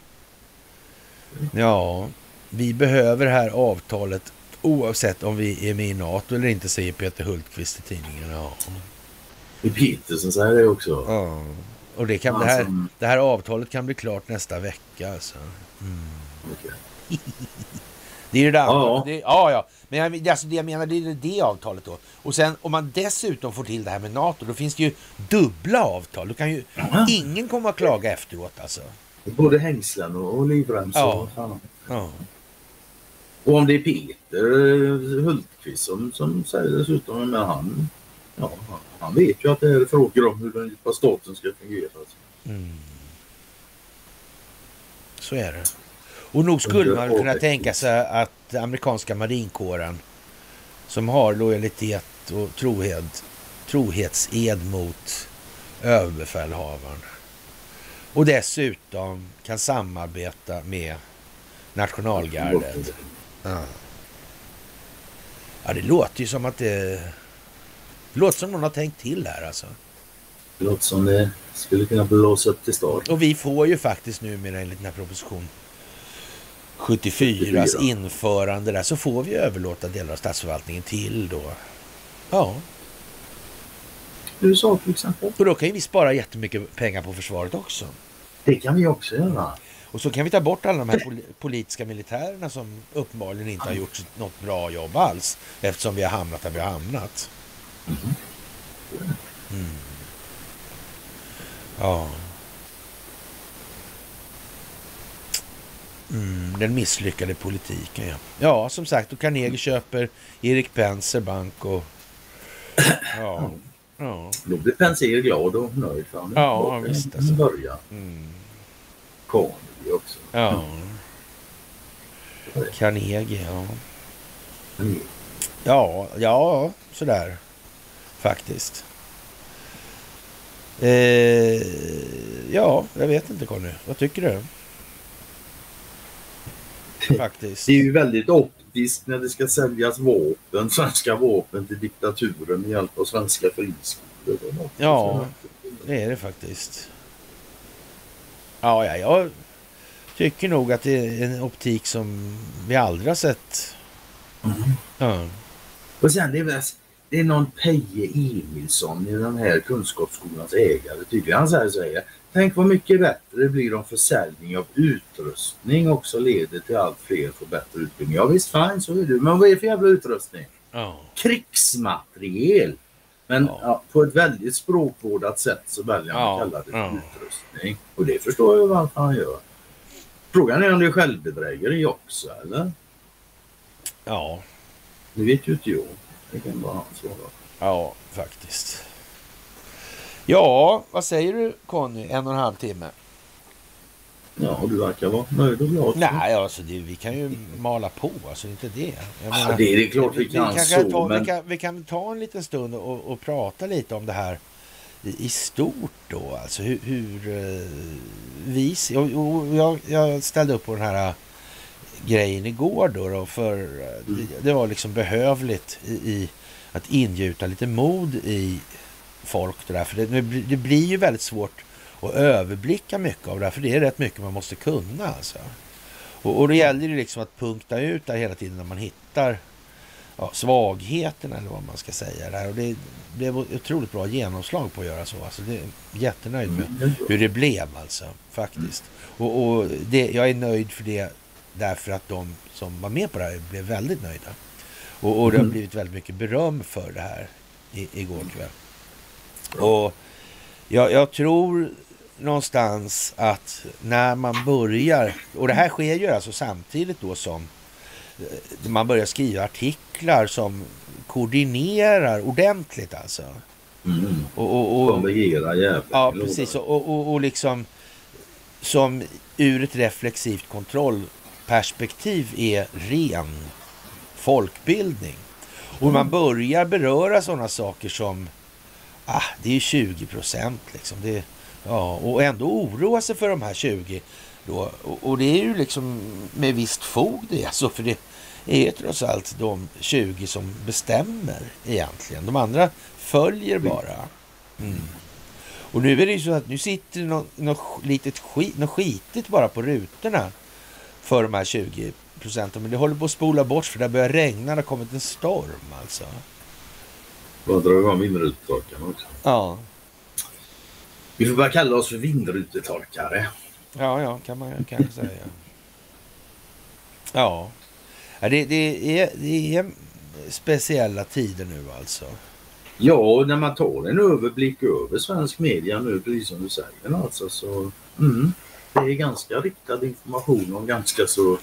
Ja, vi behöver det här avtalet oavsett om vi är med i NATO eller inte, säger Peter Hultqvist i tidningen. Ja.
I Petersen säger det också.
Ja. Och det här avtalet kan bli klart nästa vecka alltså.
Okay.
Det är ju det andra.
Ja.
Ja. Men alltså det jag menar, det är det avtalet då. Och sen om man dessutom får till det här med NATO, då finns det ju dubbla avtal. Då kan ju ingen komma att klaga efteråt alltså.
Både hängslen och livremsor.
Ja.
Och om det är Peter Hultqvist som säger dessutom, men han vet ju att det är frågor om hur den djupa staten ska fungera. Alltså.
Så är det. Och nog skulle man kunna tänka sig att amerikanska marinkåren, som har lojalitet och trohetsed mot överbefälhavaren, och dessutom kan samarbeta med nationalgardet. Ja, det låter ju som att det låter som någon har tänkt till här alltså.
Det låter som det skulle kunna blåsa upp till start.
Och vi får ju faktiskt numera enligt den här proposition 74 införande där, så får vi överlåta delar av statsförvaltningen till då. Ja.
USA till exempel.
Och då kan vi spara jättemycket pengar på försvaret också.
Det kan vi också göra.
Och så kan vi ta bort alla de här politiska militärerna som uppenbarligen inte har gjort något bra jobb alls, eftersom vi har hamnat där vi har hamnat. Ja. Den misslyckade politiken, ja. Ja, som sagt, och Carnegie köper Erik Penser bank och ja.
Då blir Penser glad och nöjd för han.
Ja, visst alltså.
Börja. Carnegie också.
Ja. Carnegie, ja. Ja, sådär. Faktiskt. Ja, jag vet inte, Conny. Vad tycker du? Faktiskt.
Det är ju väldigt optiskt när det ska säljas vapen, svenska vapen till diktaturen med hjälp av svenska friskolor.
Ja, det är det faktiskt. Ja, jag tycker nog att det är en optik som vi aldrig har sett. Ja.
Och sen det är någon Peje Emilsson i den här kunskapsskolans ägare. Tycker han säger, tänk vad mycket bättre det blir om försäljning av utrustning också leder till allt fler får bättre utbildning. Ja visst, fan så är det. Men vad är det för jävla utrustning? Krigsmateriel. Men på ett väldigt språkvårdat sätt så väljer han att kalla det för utrustning. Och det förstår jag varför han gör. Frågan är om det är självbedrägeri också, eller?
Ja.
Det vet ju inte jag. Det kan bara han svara.
Ja, faktiskt. Ja, vad säger du Conny? 1,5 timme.
Ja, du verkar vara nöjd och glad.
Nej, alltså vi kan ju mala på, alltså inte det. Jag menar,
det är klart vi kan
vi kan ta en liten stund och prata lite om det här i stort då. Alltså hur vi ser. Jag ställde upp på den här grejen igår då för det var liksom behövligt i att ingjuta lite mod i folk det där. För det blir ju väldigt svårt att överblicka mycket av det här, för det är rätt mycket man måste kunna alltså. Och det gäller ju liksom att punkta ut där hela tiden när man hittar svagheten eller vad man ska säga där. Och det blev otroligt bra genomslag på att göra så. Alltså det är jättenöjd med hur det blev alltså faktiskt. Och jag är nöjd för det därför att de som var med på det här blev väldigt nöjda. Och det har blivit väldigt mycket beröm för det här igår kväll. Och jag tror någonstans att när man börjar, och det här sker ju alltså samtidigt då som man börjar skriva artiklar som koordinerar ordentligt alltså. Och ja, precis. Och liksom som ur ett reflexivt kontrollperspektiv är ren folkbildning. Och man börjar beröra sådana saker som det är 20% liksom. Och ändå oroa sig för de här 20 då. Och det är ju liksom med visst fog det. Alltså, för det är trots allt de 20 som bestämmer egentligen. De andra följer bara. Och nu är det ju så att nu sitter något skitigt bara på rutorna för de här 20%. Men det håller på att spola bort för det börjar regna. Det har kommit en storm alltså.
Vad drar vi om vindrutetorkarna också? Ja. Vi får bara kalla oss för vindrutetorkare.
Ja, kan man säga. Ja. Det är speciella tider nu alltså.
Ja, när man tar en överblick över svensk media nu, precis som du säger alltså, så det är ganska riktad information om ganska så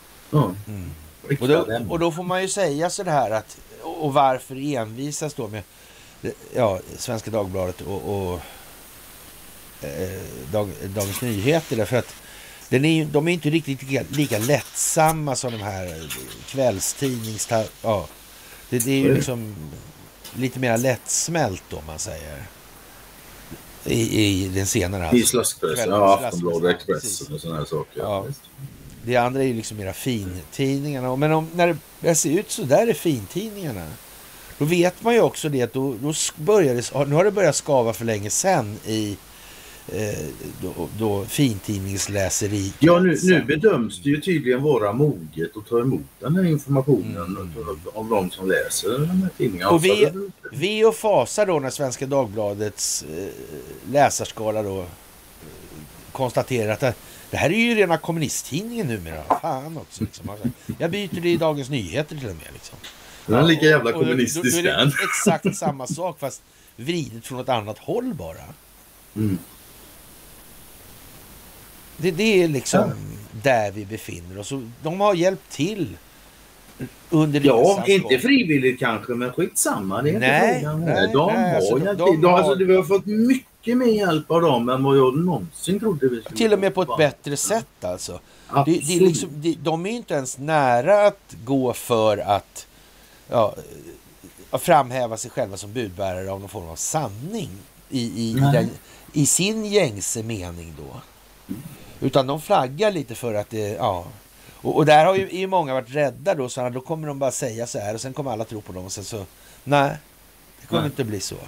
och då får man ju säga så här att, och varför envisas då med Svenska Dagbladet och Dagens Nyheter, därför att de är inte riktigt lika lättsamma som de här kvällstidnings... Det är ju liksom lite mer lättsmält då, man säger. I den senare.
I slaskpressen, Aftonbladet, Expressen och sådana här saker.
Ja. Det andra är ju liksom mera fintidningarna. Men när det ser ut så där är fintidningarna, då vet man ju också det att nu har det börjat skava för länge sedan i då fintidningsläseri.
Ja, nu bedöms det ju tydligen vara moget att ta emot den här informationen av de som läser den här tidningen.
Och vi och fasa då när Svenska Dagbladets läsarskala då konstaterar att det här är ju rena kommunisttidningen numera. Fan också liksom. Jag byter det i Dagens Nyheter till och med liksom.
Den är lika jävla kommunistisk.
Då är det exakt samma sak fast vridet från ett annat håll bara. Det är liksom där vi befinner oss. De har hjälpt till under resans gång.
Inte frivilligt kanske, men skitsamma. Det är inte frågan. Vi har fått mycket mer hjälp av dem än vad jag någonsin trodde vi skulle.
Till och med på ett bättre sätt alltså. Det är liksom, de är inte ens nära att gå för att framhäva sig själva som budbärare av någon form av sanning i sin gängse mening då. Utan de flaggar lite för att det, och där har ju många varit rädda då, så då kommer de bara säga så här och sen kommer alla tro på dem och sen så, nej, det kommer inte bli så.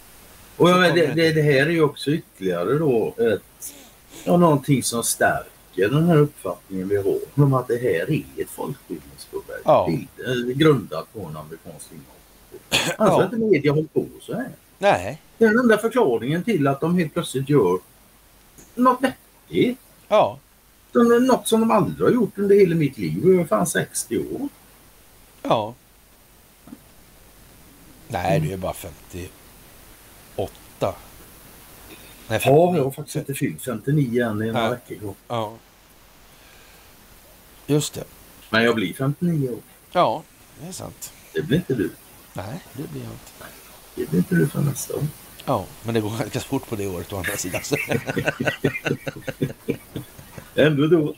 Och det här är ju också ytterligare då någonting som stärker styrker den här uppfattningen vi har om att det här är ett folkbildningsprojekt.
Ja.
Grundat på en amerikansk innehåll. Alltså att media håller på så här.
Nej.
Det är den enda förklaringen till att de helt plötsligt gör något vettigt.
Ja.
Något som de aldrig har gjort under hela mitt liv. Jag är fan 60 år.
Ja. Nej, du är bara 58. Nej,
ja, jag har faktiskt inte fyllt 59 än i några veckor.
Ja. Just det.
Men jag blir 59 år.
Ja, det är sant.
Det blir inte du.
Nej, det blir jag inte.
Nej, det blir inte du för nästa år.
Ja, men det går ganska fort på det året å andra sidan.
Ändå då.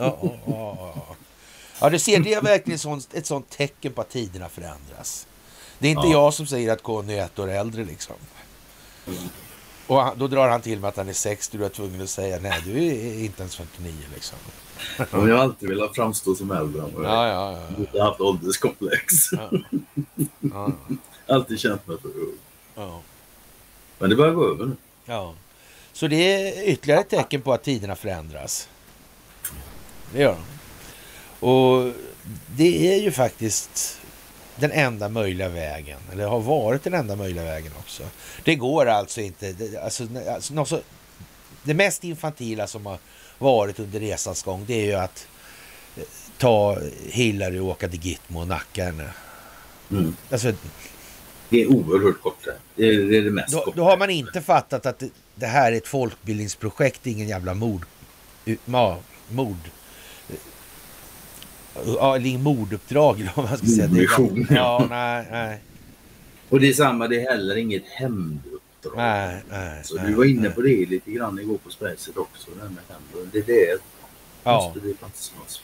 Ja, du ser, det är verkligen ett sånt tecken på att tiderna förändras. Det är inte jag som säger att Conny är 1 år äldre liksom. Och då drar han till med att han är 60 och du är tvungen att säga nej, du är inte ens 59 liksom.
Jag har alltid velat framstå som äldre.
Ja.
Jag har haft ålderskomplex.
Ja.
Alltid känt mig för ung.
Ja.
Men det börjar gå över nu.
Ja. Så det är ytterligare ett tecken på att tiderna förändras. Det gör de. Och det är ju faktiskt den enda möjliga vägen. Eller har varit den enda möjliga vägen också. Det går alltså inte. Det mest infantila som har varit under resans gång, det är ju att ta Hillary och åka till Gitmo och nacka henne. Alltså, det
är oerhört kort. Det är det mest kort.
Då har man inte fattat att det här är ett folkbildningsprojekt, ingen jävla morduppdrag eller vad man ska säga.
Mission.
Ja, nej.
Och det är samma, det är heller inget hämnduppdrag.
Nej.
Så du var inne på det lite grann igår på Spacet också. Det måste vi faktiskt ha.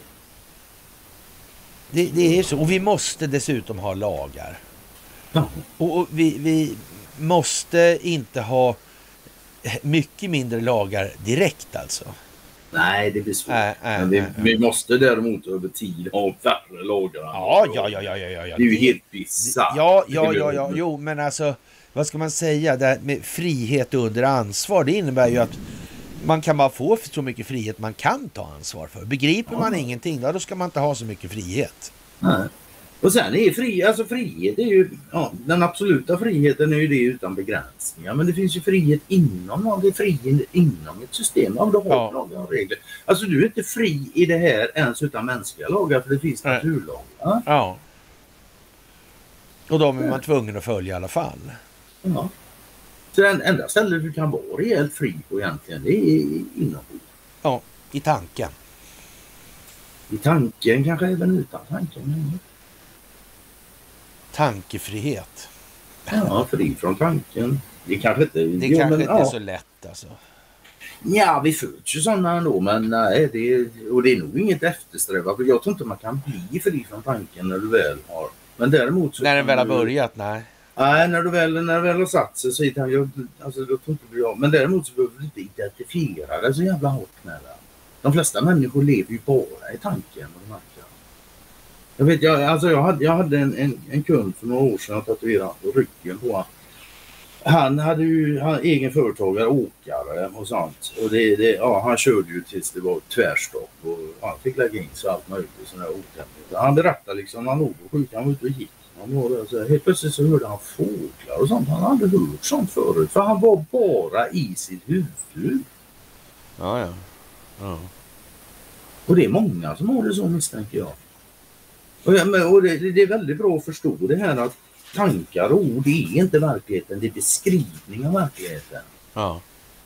Det är så. Och vi måste dessutom ha lagar. Ja. Och vi måste inte ha mycket mindre lagar direkt alltså.
Nej, det blir svårt. Men vi måste däremot över tid ha färre lagar.
Ja.
Det är ju helt bisarrt.
Ja. Jo, men alltså, vad ska man säga? Det här med frihet under ansvar, det innebär ju att man kan bara få så mycket frihet man kan ta ansvar för. Begriper man ingenting, då ska man inte ha så mycket frihet.
Nej. Och sen är frihet är ju, den absoluta friheten är ju det utan begränsningar. Men det finns ju frihet inom ett system. Om du har lagar och regler. Alltså du är inte fri i det här ens utan mänskliga lagar, för det finns naturlagar.
Ja. Och de är man tvungen att följa i alla fall.
Ja. Så den enda stället du kan vara rejält fri på egentligen, det är inombords.
Ja, i tanken.
I tanken, kanske även utan tanken.
Tankefrihet.
Ja, fri från tanken. Det kanske inte
är så lätt alltså.
Ja, vi föds ju sådana ändå, men nej, det är nog inget eftersträva. För jag tror inte man kan bli fri från tanken när du väl har. Men däremot så
när den väl har börjat, nej.
Nej, när du väl har satt sig så är det, alltså, då tror inte bli av. Men däremot så behöver du inte identifiera det så jävla hårt med det. De flesta människor lever ju bara i tanken. Jag vet, jag hade en kund för några år sedan att tatuera på ryggen på. Han hade ju egen företagare, åkare och sånt. Och han körde ju tills det var tvärstopp och han fick lägga in så allt möjligt sådana här otämligt. Han berättade liksom, han låg och sjuk, han var ute och gick. Helt plötsligt så hörde han fåglar och sånt. Han hade aldrig hört sånt förut, för han var bara i sitt huvud.
Ja.
Och det är många som har det så, misstänker jag. Och det är väldigt bra att förstå det här att tankar och ord är inte verkligheten, det är beskrivning av verkligheten.
Ja.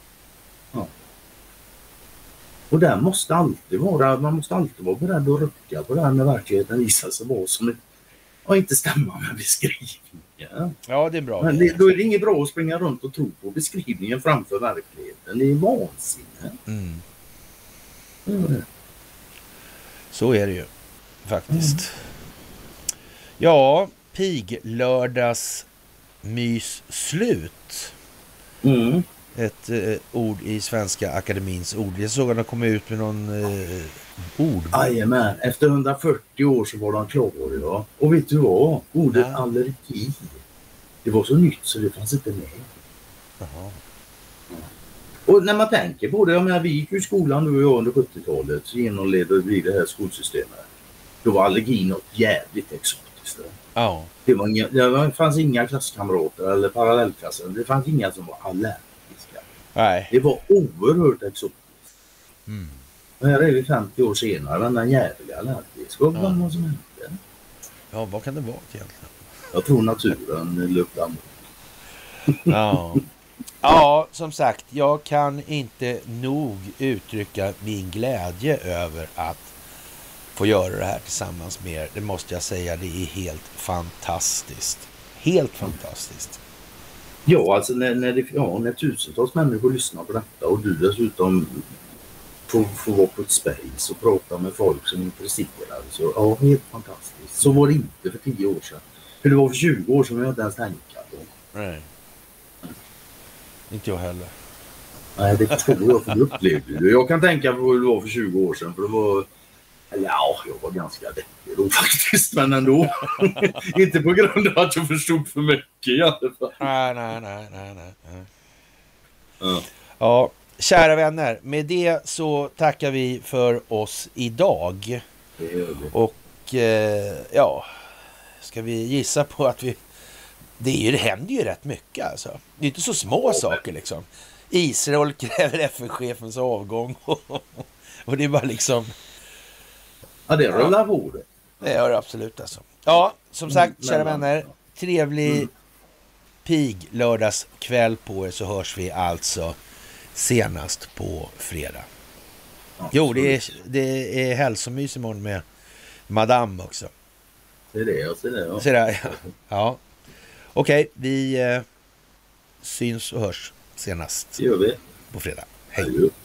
Och där måste man måste alltid vara beredd att rucka på det här när verkligheten visar sig vara som inte stämma med beskrivningen.
Ja, det är bra.
Men då är det inget bra att springa runt och tro på beskrivningen framför verkligheten. Det är vansinne.
Så är det ju faktiskt. Ja, piglördags mys slut. Ett ord i Svenska Akademins ord. Jag såg att de kom ut med någon ord.
Jajamän, efter 140 år så var de klara idag. Och vet du vad? Ordet allergi. Det var så nytt så det fanns inte med.
Jaha.
Och när man tänker på det, jag menar, vi gick ju i skolan nu under 70-talet, så genomledde vi det här skolsystemet. Då var allergi något jävligt exotiskt.
Ja.
Det fanns inga klasskamrater eller parallellklasser. Det fanns inga som var allergiska.
Nej.
Det var oerhört exotiskt.
Mm.
Och här är vi 50 år senare, den jävliga allergisk. Vad var det som hände?
Ja, vad kan det vara egentligen?
Jag tror naturen löpte amok.
Ja. Ja, som sagt, jag kan inte nog uttrycka min glädje över att få göra det här tillsammans med er. Det måste jag säga, det är helt fantastiskt. Helt fantastiskt.
Ja, alltså när tusentals människor lyssnar på detta och du dessutom får vara på ett space och prata med folk som är intresserade. Så ja, helt fantastiskt. Så var det inte för 10 år sedan. Hur det var för 20 år sedan har jag inte ens tänkt på.
Nej. Inte jag heller.
Nej, det tror jag, för du upplevde det. Jag kan tänka på hur det var för 20 år sedan. För det var... Ja, jag var ganska deppig då faktiskt, men ändå. Inte på grund av att jag förstod för mycket i alla fall.
Nej. Ja, kära vänner, med det så tackar vi för oss idag.
Det gör vi.
Och ja, ska vi gissa på att det händer ju rätt mycket alltså. Det är inte så små saker liksom. Israel kräver FN-chefens avgång och det är bara liksom...
Ja, det rullar på det.
Det gör det absolut alltså. Ja, som sagt, kära vänner, trevlig pig lördagskväll på er, så hörs vi alltså senast på fredag. Jo, det är hälsomys imorgon med Madame också.
Det är det, jag ser det. Ja.
Ser det? Ja. Okej, vi syns och hörs senast
Det gör vi.
på fredag. Hej.
Hej.